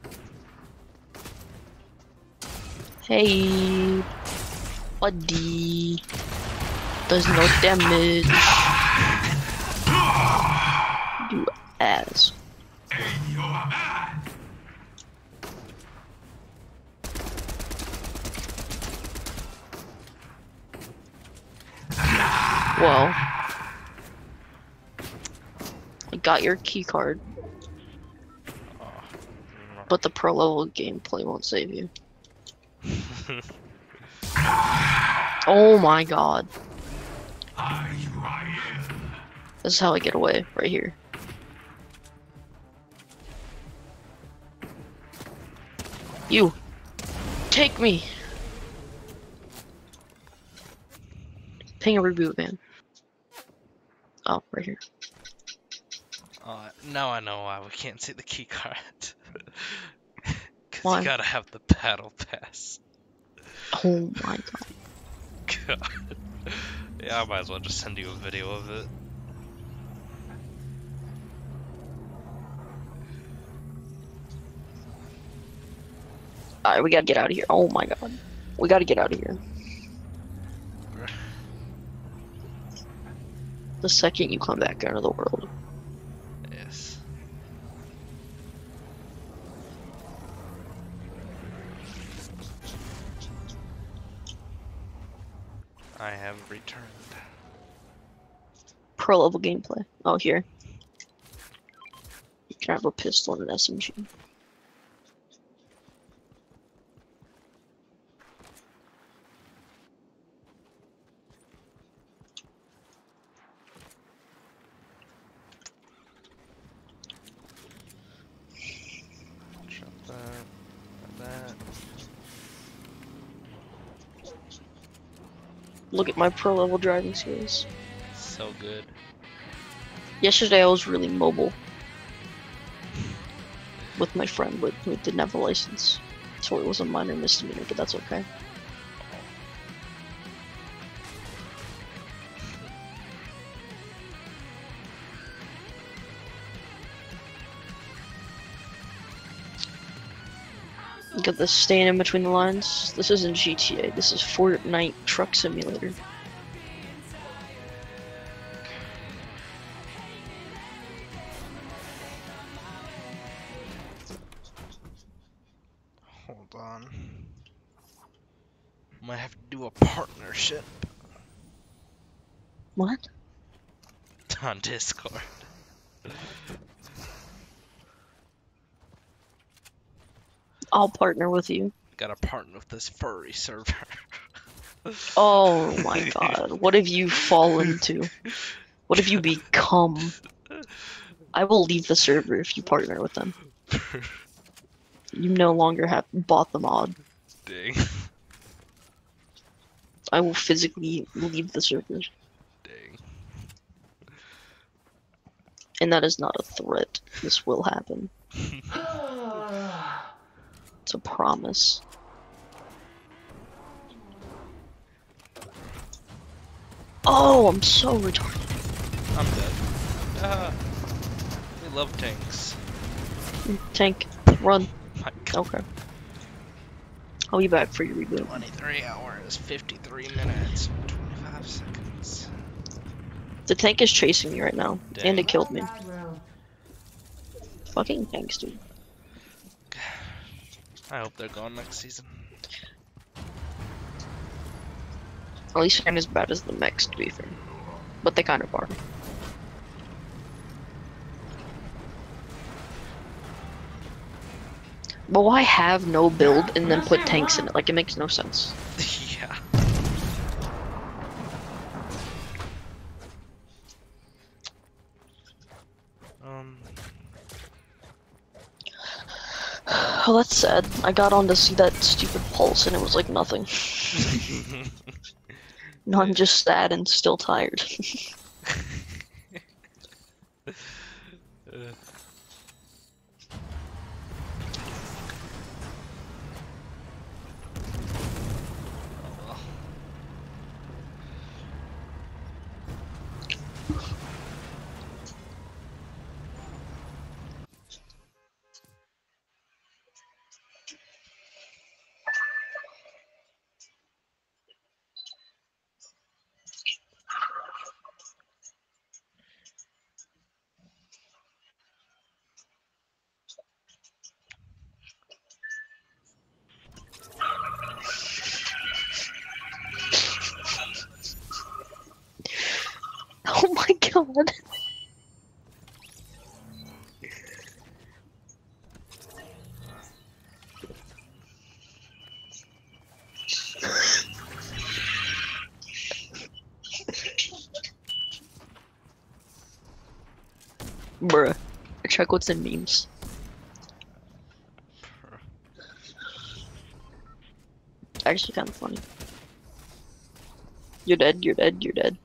Hey, buddy. Does no damage. You ass. Well, I got your key card, but the pro level gameplay won't save you. Oh my god. This is how I get away, right here. You! Take me! Ping a reboot, man. Oh, right here. Now I know why we can't see the key card. Cause Why? you gotta have the battle pass. Oh my god. God. Yeah, I might as well just send you a video of it. Alright, we gotta get out of here. Oh my god. We gotta get out of here. the second you come back into the world. Yes. I have returned. Pro level gameplay. Oh, here. You can have a pistol and an SMG. Shut that. That. Look at my pro level driving skills. So good. Yesterday I was really mobile with my friend, but who didn't have a license. So it was a minor misdemeanor, but that's okay. Look at this staying in between the lines. This isn't GTA, this is Fortnite Truck Simulator. Hold on. Might have to do a partnership What? on Discord. I'll partner with you. Gotta partner with this furry server. Oh my god, what have you fallen to? What have you become? I will leave the server if you partner with them. You no longer have bought the mod. Dang. I will physically leave the server. Dang. And that is not a threat. This will happen. It's a promise. Oh, I'm so retarded. I'm dead. Ah, we love tanks. Tank, run. My God. Okay. I'll be back for your reboot. 23 hours, 53 minutes, 25 seconds. The tank is chasing me right now, Dang. and it killed me. Fucking tanks, dude. I hope they're gone next season. At least they're not as bad as the mechs, to be fair. But they kind of are. But why have no build and then put tanks in it? Like, it makes no sense. Yeah. Oh, that's sad. I got on to see that stupid pulse and it was like nothing. No, I'm just sad and still tired. Oh well. Oh my god. Bruh. Check what's in memes. Actually kind of funny. You're dead, you're dead, you're dead.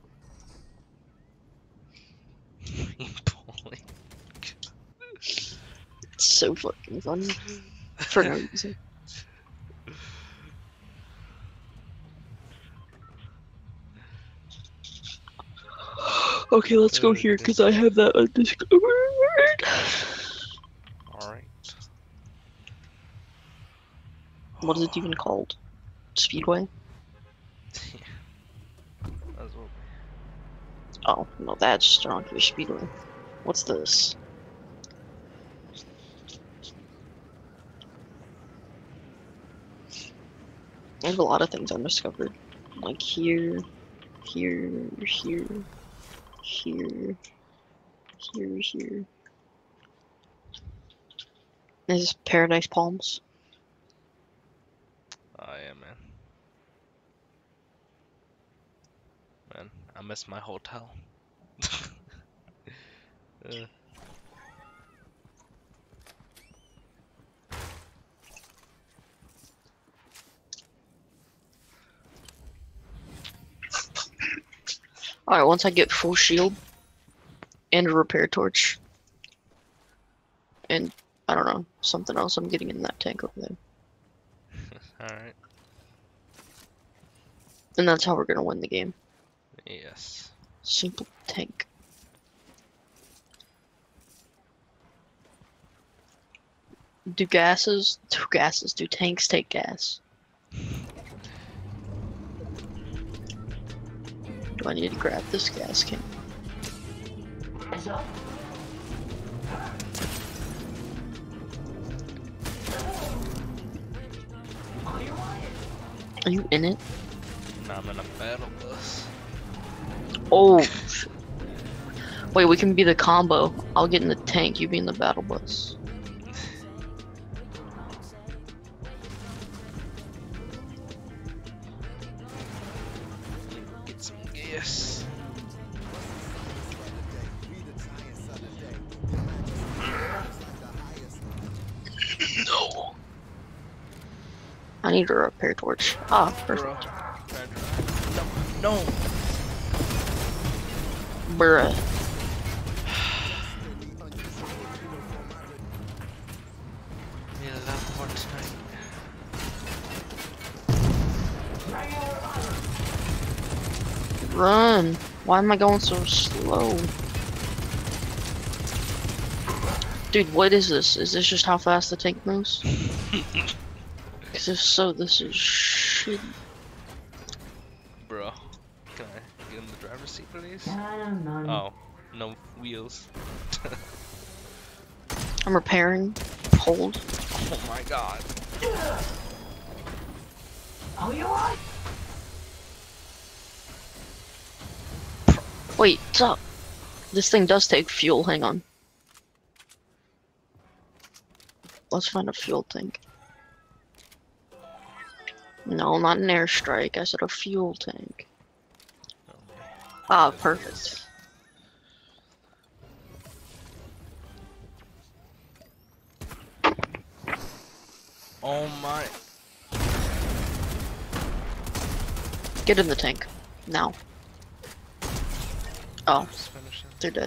Bully. It's so fucking funny. For no reason. Okay, let's go here, because I have that undiscovered. Alright. What is it even called? Speedway? As well. Oh, no, that's strong fish speedway. What's this? There's a lot of things undiscovered. Like here, here, here, here, here. There's Paradise Palms. Oh yeah, man. Man, I miss my hotel. Uh, Alright, once I get full shield and a repair torch, and I don't know, something else I'm getting in that tank over there. Alright. And that's how we're gonna win the game. Yes. Simple tank. Do tanks take gas? Do I need to grab this gas can? Are you in it? Now I'm in a battle bus. Oh, shit. Wait, we can be the combo. I'll get in the tank, you be in the battle bus. Get some gas. No. I need a repair torch. Ah, perfect. No. Bruh. Need a lot more tonight. Run. Why am I going so slow? Dude, what is this? Is this just how fast the tank moves? Because if so, this is shit. Bro, can I get in the driver's seat, please? Oh, no wheels. I'm repairing. Hold. Oh my god. Oh, you what? Wait, stop. This thing does take fuel. Hang on. Let's find a fuel tank. No, not an airstrike. I said a fuel tank. Ah, perfect. Oh my. Get in the tank. Now. Oh, Just finishing. they're dead.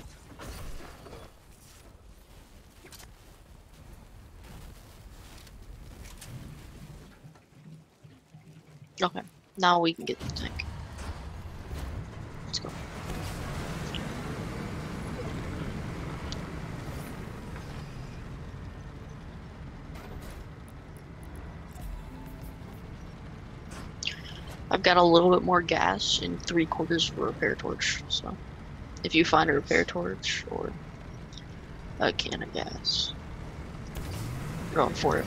Okay, now we can get the tank. Let's go. I've got a little bit more gas and 3/4 of a repair torch, so if you find a repair torch or a can of gas, going for it.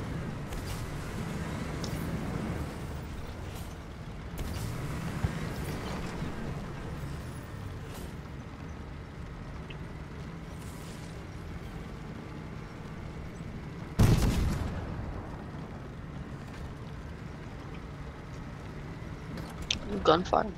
Gunfire.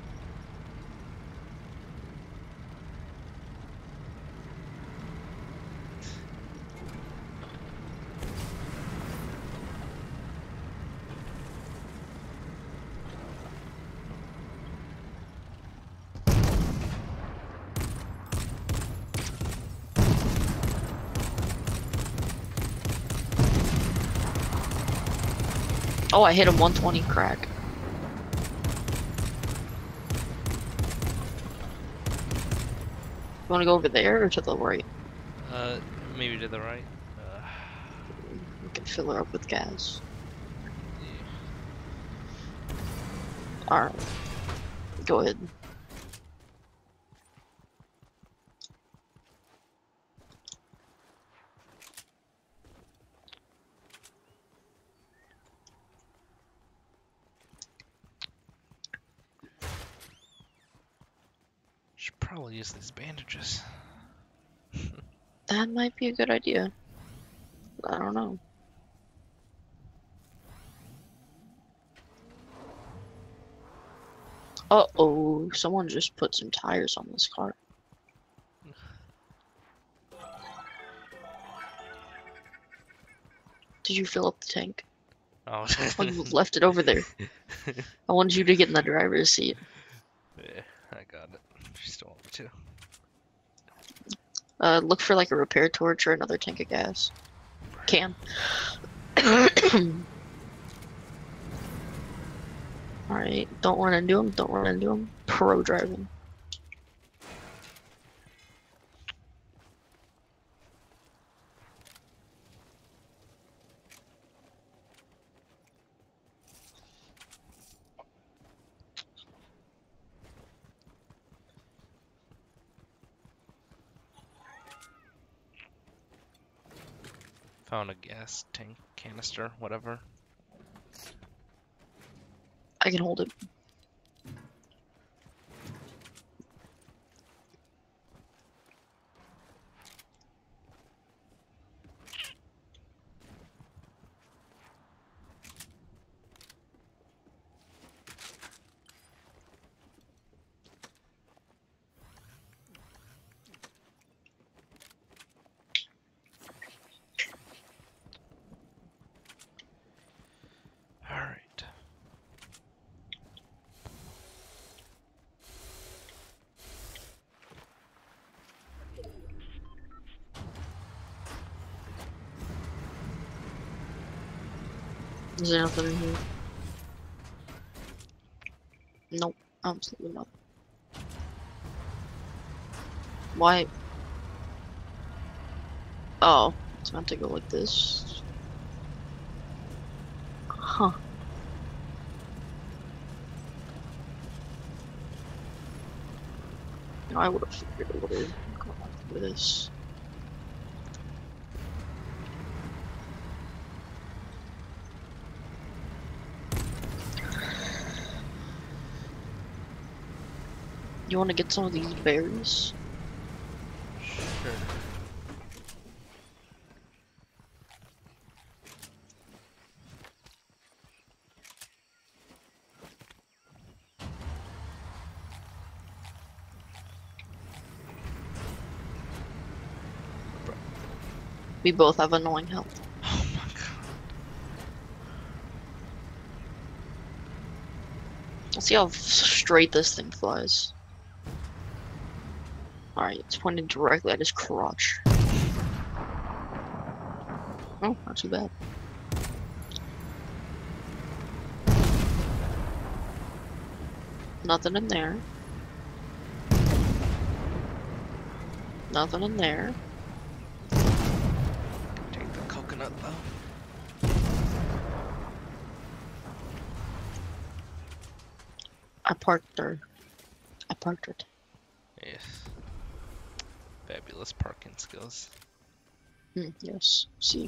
Oh, I hit him 120 crack. You want to go over there or to the right? Maybe to the right. We can fill her up with gas. Yeah. Alright. Go ahead. probably use these bandages. That might be a good idea. I don't know. Uh-oh, someone just put some tires on this car. Did you fill up the tank? Oh, Oh, you left it over there. I wanted you to get in the driver's seat. yeah, I got it. She still want me to. Look for like a repair torch or another tank of gas. Can. Alright, don't run into him, don't run into him. Pro driving. Found a gas tank canister, whatever. I can hold it. Alright. Is there nothing in here? Nope, absolutely not. Why? Oh, it's meant to go like this. Huh. I would have figured it would have gone like this. You want to get some of these berries? Sure. We both have annoying health. Oh my god. Let's see how straight this thing flies. Alright, it's pointed directly at his crotch. Oh, not too bad. Nothing in there. Nothing in there. Take the coconut though. I parked her. I parked it. Yes. Fabulous parking skills. Yes. See.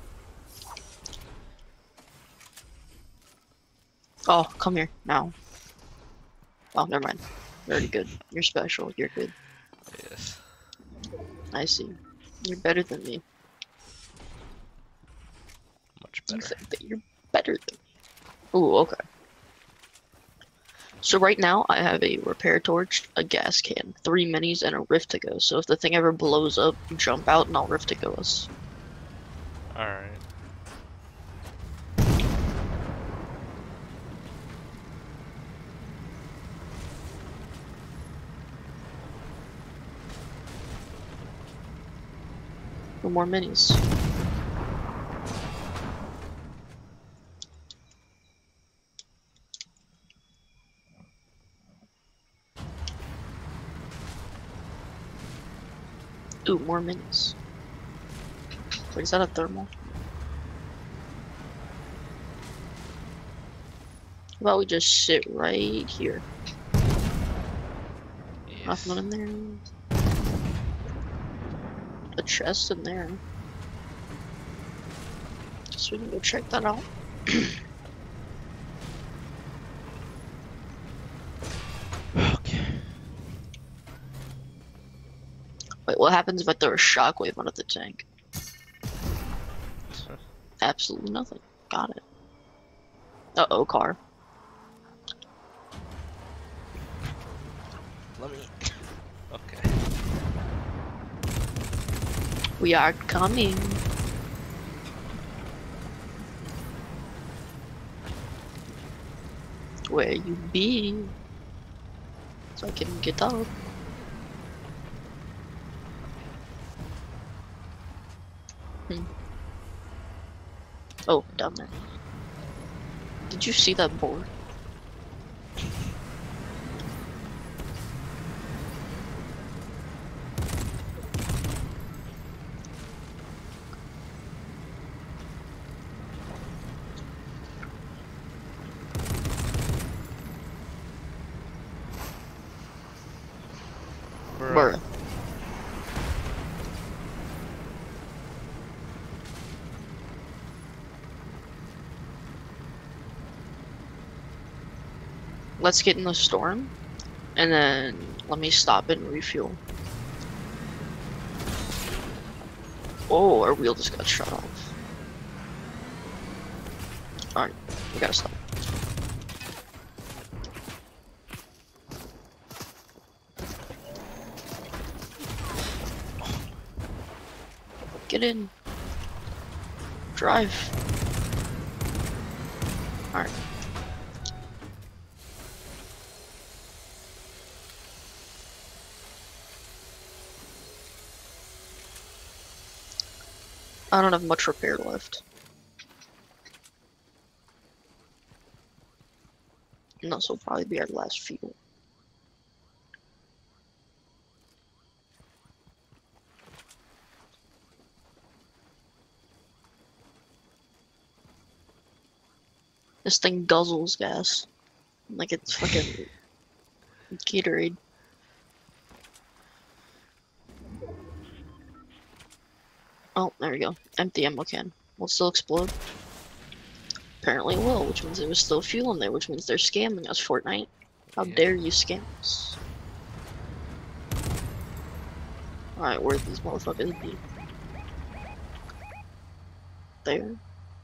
Oh, come here now. Oh, never mind. You're already good. You're special. You're good. Yes. I see. You're better than me. Much You better. think that you're better than me. Ooh, okay. So right now, I have a repair torch, a gas can, 3 minis, and a rift to go. So if the thing ever blows up, jump out and I'll rift to go us. Alright. No more minis. Ooh, more minis. Wait, is that a thermal? How about we just sit right here? Yes. Nothing in there. A chest in there. So we can go check that out. Okay. Wait, what happens if I throw a shockwave onto the tank? Absolutely nothing. Got it. Uh-oh, car. Let me. Okay. We are coming. Where you be? So I can get up. Oh, down there. Did you see that board? Bruh. Let's get in the storm, and then let me stop and refuel. Oh, our wheel just got shut off. Alright, we gotta stop. Get in. Drive. Alright. I don't have much repair left. And this will probably be our last fuel. This thing guzzles gas. Like it's fucking Gatorade. Oh, there we go. Empty ammo can. Will it still explode? Apparently it will, which means there was still fuel in there, which means they're scamming us, Fortnite. How dare you scam us? Alright, where'd these motherfuckers be? There.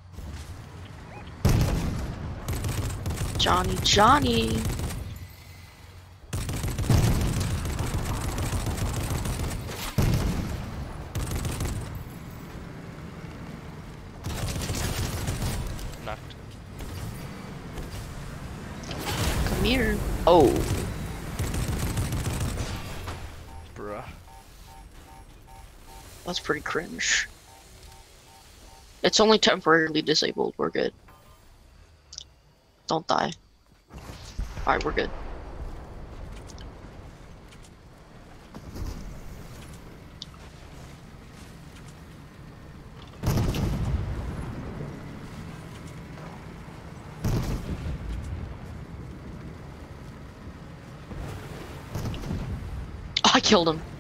Johnny! Knocked. Come here. Oh. Bruh. That's pretty cringe. It's only temporarily disabled. We're good. Don't die. Alright, we're good. Oh, I killed him.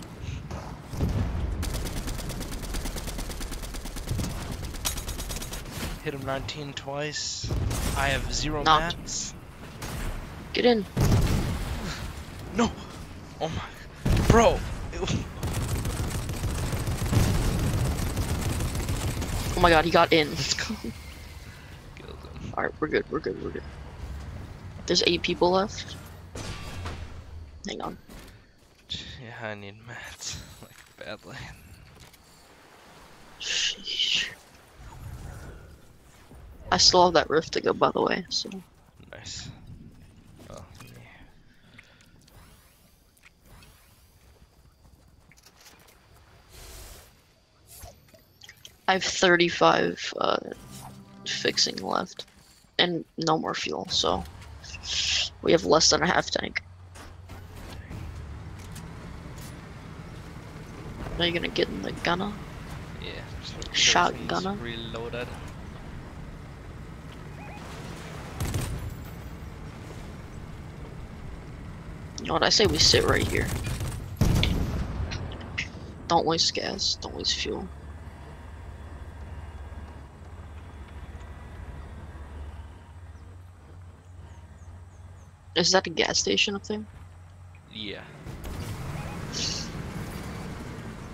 Hit him 19 twice. I have 0 Knocked. mats. Get in. No! Oh my. Bro! Oh my god, he got in. Let's go. Killed him. Alright, we're good. There's 8 people left. Hang on. Yeah, I need mats. Like, badly. Sheesh. I still have that rift to go, by the way, so. Nice. Oh, yeah. I have 35 fixing left. And no more fuel, so. We have less than a half tank. Are you gonna get in the gunner? Yeah. Shotgunner? Reloaded. You know what, I say we sit right here. Don't waste gas, don't waste fuel. Is that a gas station up there? Yeah.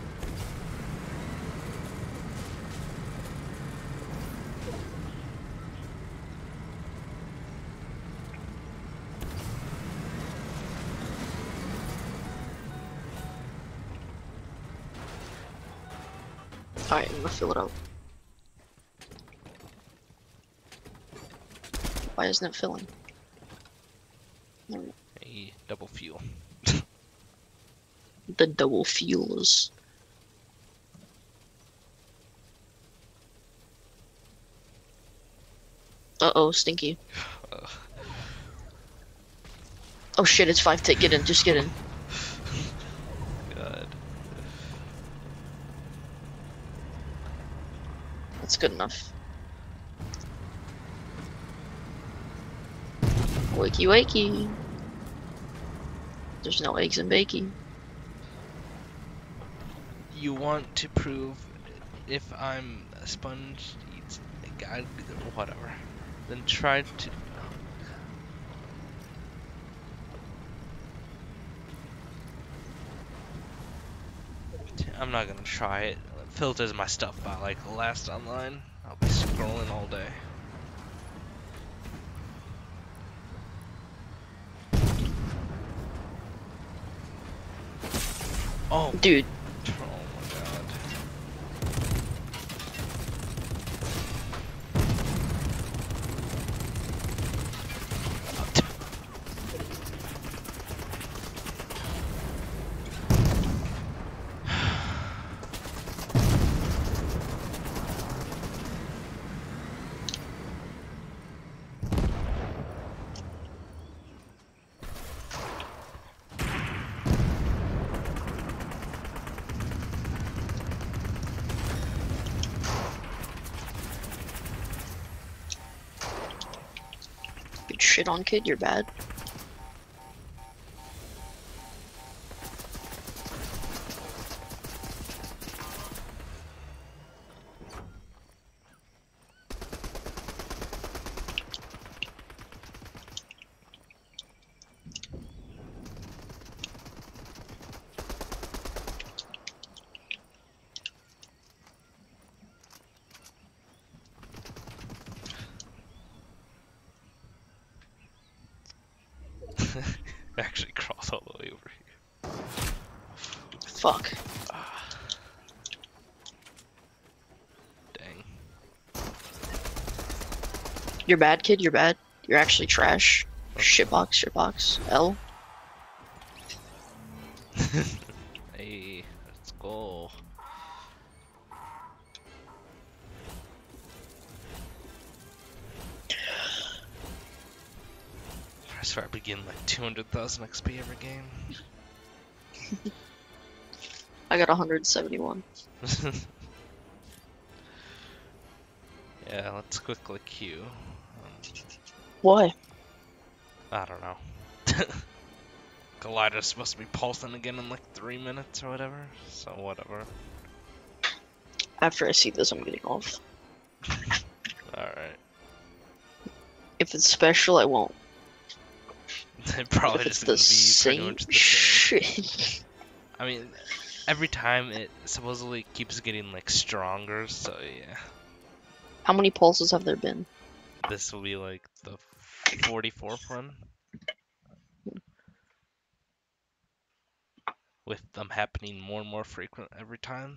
Alright, I'm gonna fill it up. Why isn't it filling? A double fuel. The double fuels. Uh-oh, stinky. Oh shit, it's 5 tick. Get in, just get in. God. That's good enough. Wakey wakey. There's no eggs and bacon. You want to prove if I'm a sponge eats a guy, whatever. Then try to. I'm not gonna try it. It filters my stuff by like last online. I'll be scrolling all day. Oh, Dude, oh my god. good shit on kid, you're bad. Actually cross all the way over here. Fuck. Dang. You're bad, kid, you're bad. You're actually trash. Shitbox, shitbox. L. Hey, let's go. I swear I begin like 200,000 XP every game. I got 171. Yeah, let's quickly queue. Why? I don't know. Collider's supposed to be pulsing again in like 3 minutes or whatever, so whatever. After I see this, I'm getting off. Alright. If it's special, I won't. It probably If it's just the gonna be pretty same much the same. shit. I mean, every time it supposedly keeps getting like stronger, so yeah. How many pulses have there been? This will be like the 44th one. With them happening more and more frequent every time.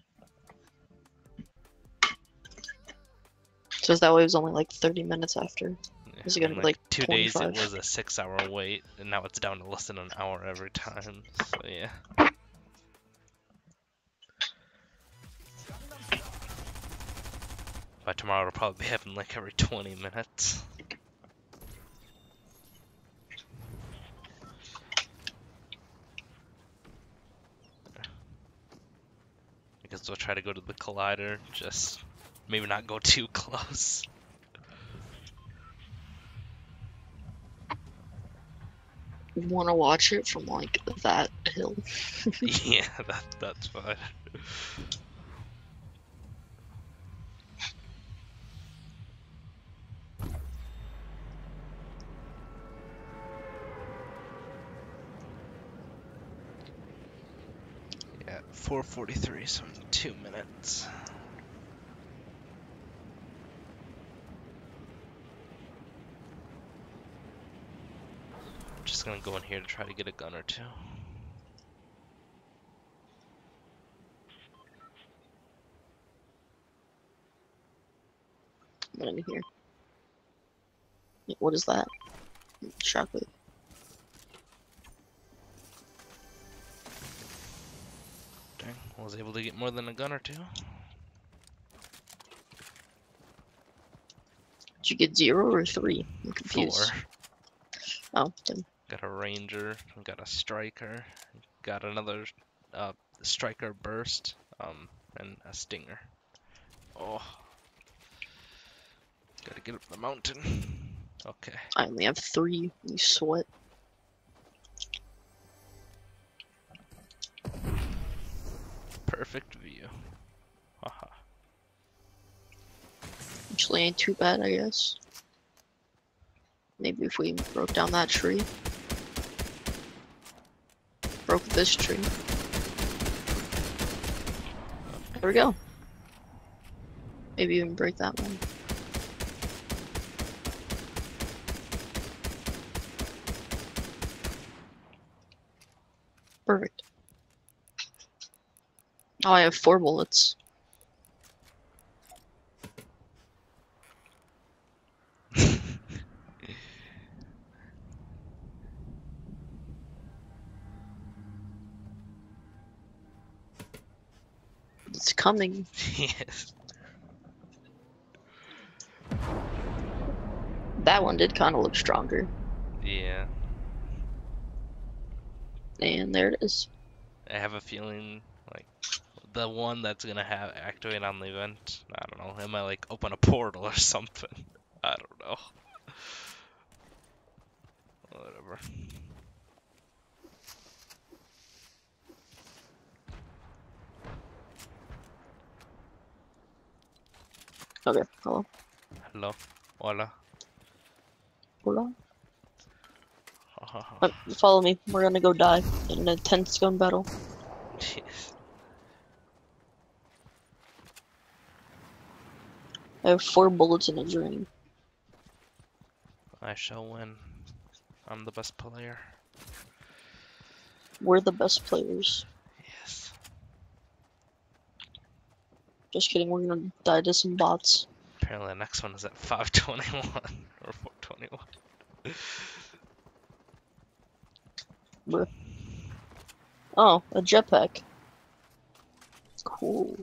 So is that why it was only like 30 minutes after? Yeah, Is it gonna in, be like 2 days it 25? was a 6-hour wait, and now it's down to less than an hour every time, so yeah. By tomorrow it'll probably be happening like every 20 minutes. Because we'll try to go to the collider, just maybe not go too close. You wanna watch it from like that hill? Yeah, that's fine. Yeah, 4:43, so in 2 minutes. Just gonna go in here to try to get a gun or two. Not in here. Wait, what is that? Chocolate. Dang, I was able to get more than a gun or two. Did you get 0 or 3? I'm 4. confused. Oh, damn. Got a ranger, got a striker, got another striker burst, and a stinger. Oh, gotta get up the mountain. Okay. I only have 3. You sweat. Perfect view. Haha. Actually, ain't too bad, I guess. Maybe if we broke down that tree. Broke this tree. There we go. Maybe even break that one. Perfect. Oh, I have 4 bullets. It's coming. Yes. That one did kind of look stronger. Yeah. And there it is. I have a feeling like the one that's gonna have activate on the event. I don't know. It might like open a portal or something. I don't know. Whatever. Okay, hello. Hello. Hola. Hola. Follow me. We're gonna go die in an intense gun battle. Yes. I have 4 bullets in a drain. I shall win. I'm the best player. We're the best players. Yes. Just kidding, we're gonna die to some bots. Apparently the next one is at 521 or 421. Bruh. Oh, a jetpack. Cool.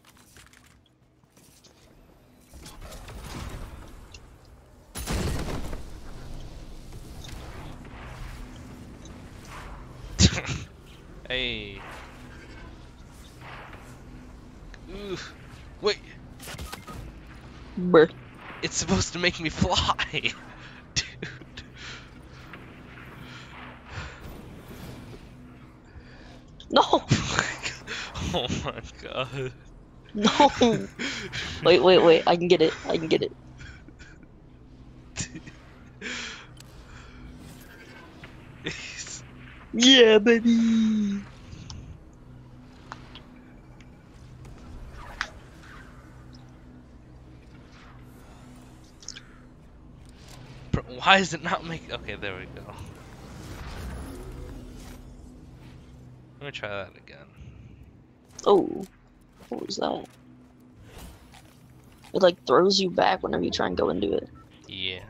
Hey. Ooh. Wait. Bruh. It's supposed to make me fly. Dude. No! Oh my god. No! Wait, I can get it. I can get it. Yeah, baby! Why is it not make? Okay, there we go. Let me try that again. Oh. What was that? It like throws you back whenever you try and go into it. Yeah.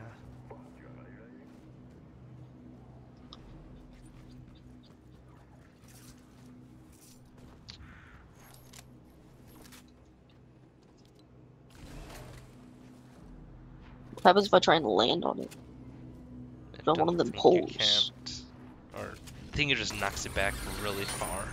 What happens if I try and land on it? On one of them Think you poles. can't. Or I think it just knocks it back really far.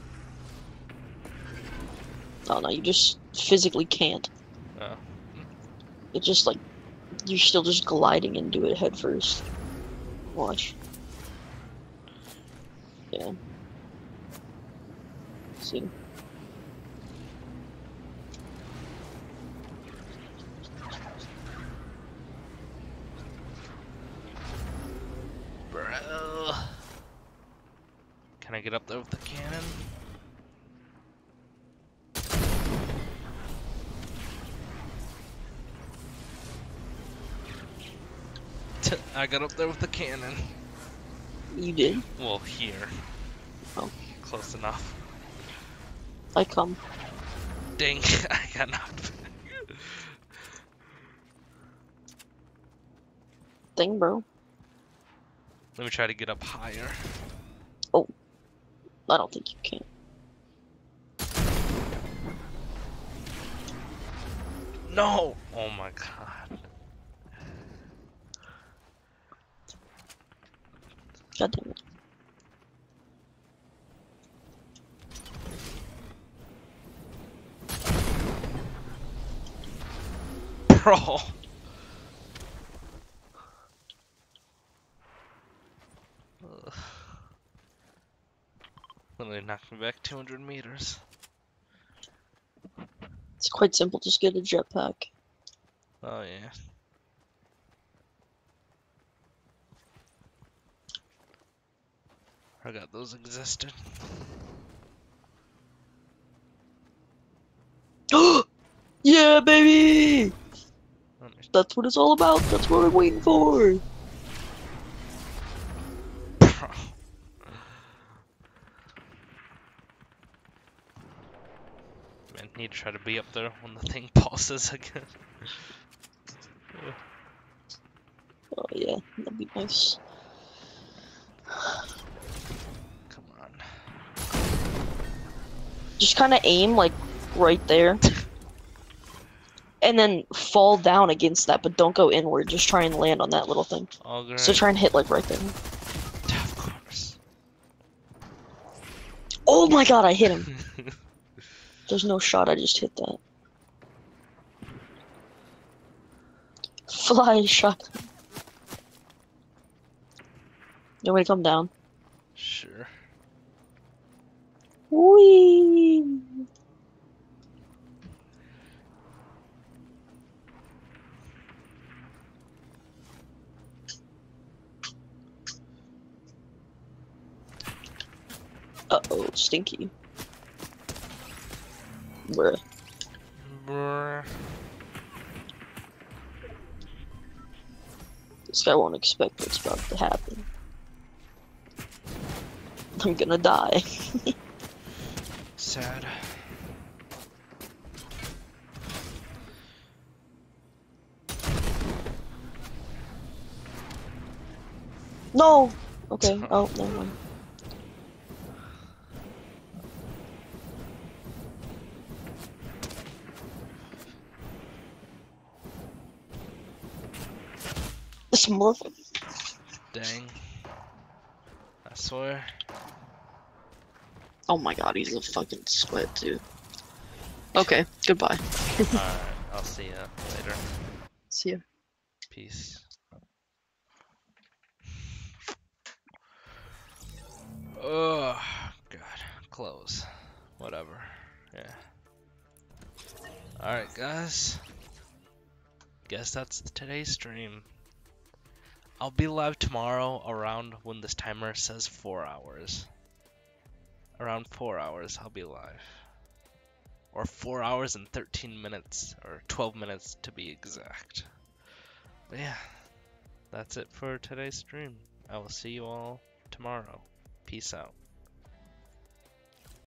Oh no, you just physically can't. Oh. It's just like, you're still just gliding into it head first. Watch. Yeah. See? Bro. Can I get up there with the cannon? I got up there with the cannon. You did? Well, here. Oh. Close enough. I come. Dang, I got knocked back. thing, bro. Let me try to get up higher. Oh, I don't think you can. No! Oh my god. God damn it. Bro! Ugh. Literally knocked me back 200 meters. It's quite simple. Just get a jetpack. Oh yeah. I forgot those existed. Yeah, baby! Let me- That's what it's all about. That's what I'm waiting for. Bro. Man, need to try to be up there when the thing pauses again. Oh yeah, that'd be nice. Come on. Just kind of aim like right there, and then fall down against that, but don't go inward. Just try and land on that little thing. All great. So try and hit like right there. Of course. Oh my god, I hit him. There's no shot. I just hit that. Fly shot. You want me to come down? Sure. Whee! Uh-oh, stinky. Bruh. Brr. This guy won't expect what's about to happen. I'm gonna die. Sad. No! Okay, oh, never mind. This motherfucker. Dang. I swear. Oh my god, he's a fucking sweat, dude. Okay, goodbye. Alright, I'll see ya later. See ya. Peace. Oh, God. Close. Whatever. Yeah. Alright, guys. Guess that's today's stream. I'll be live tomorrow around when this timer says 4 hours. Around 4 hours, I'll be live. Or 4 hours and 13 minutes, or 12 minutes to be exact. But yeah, that's it for today's stream. I will see you all tomorrow. Peace out.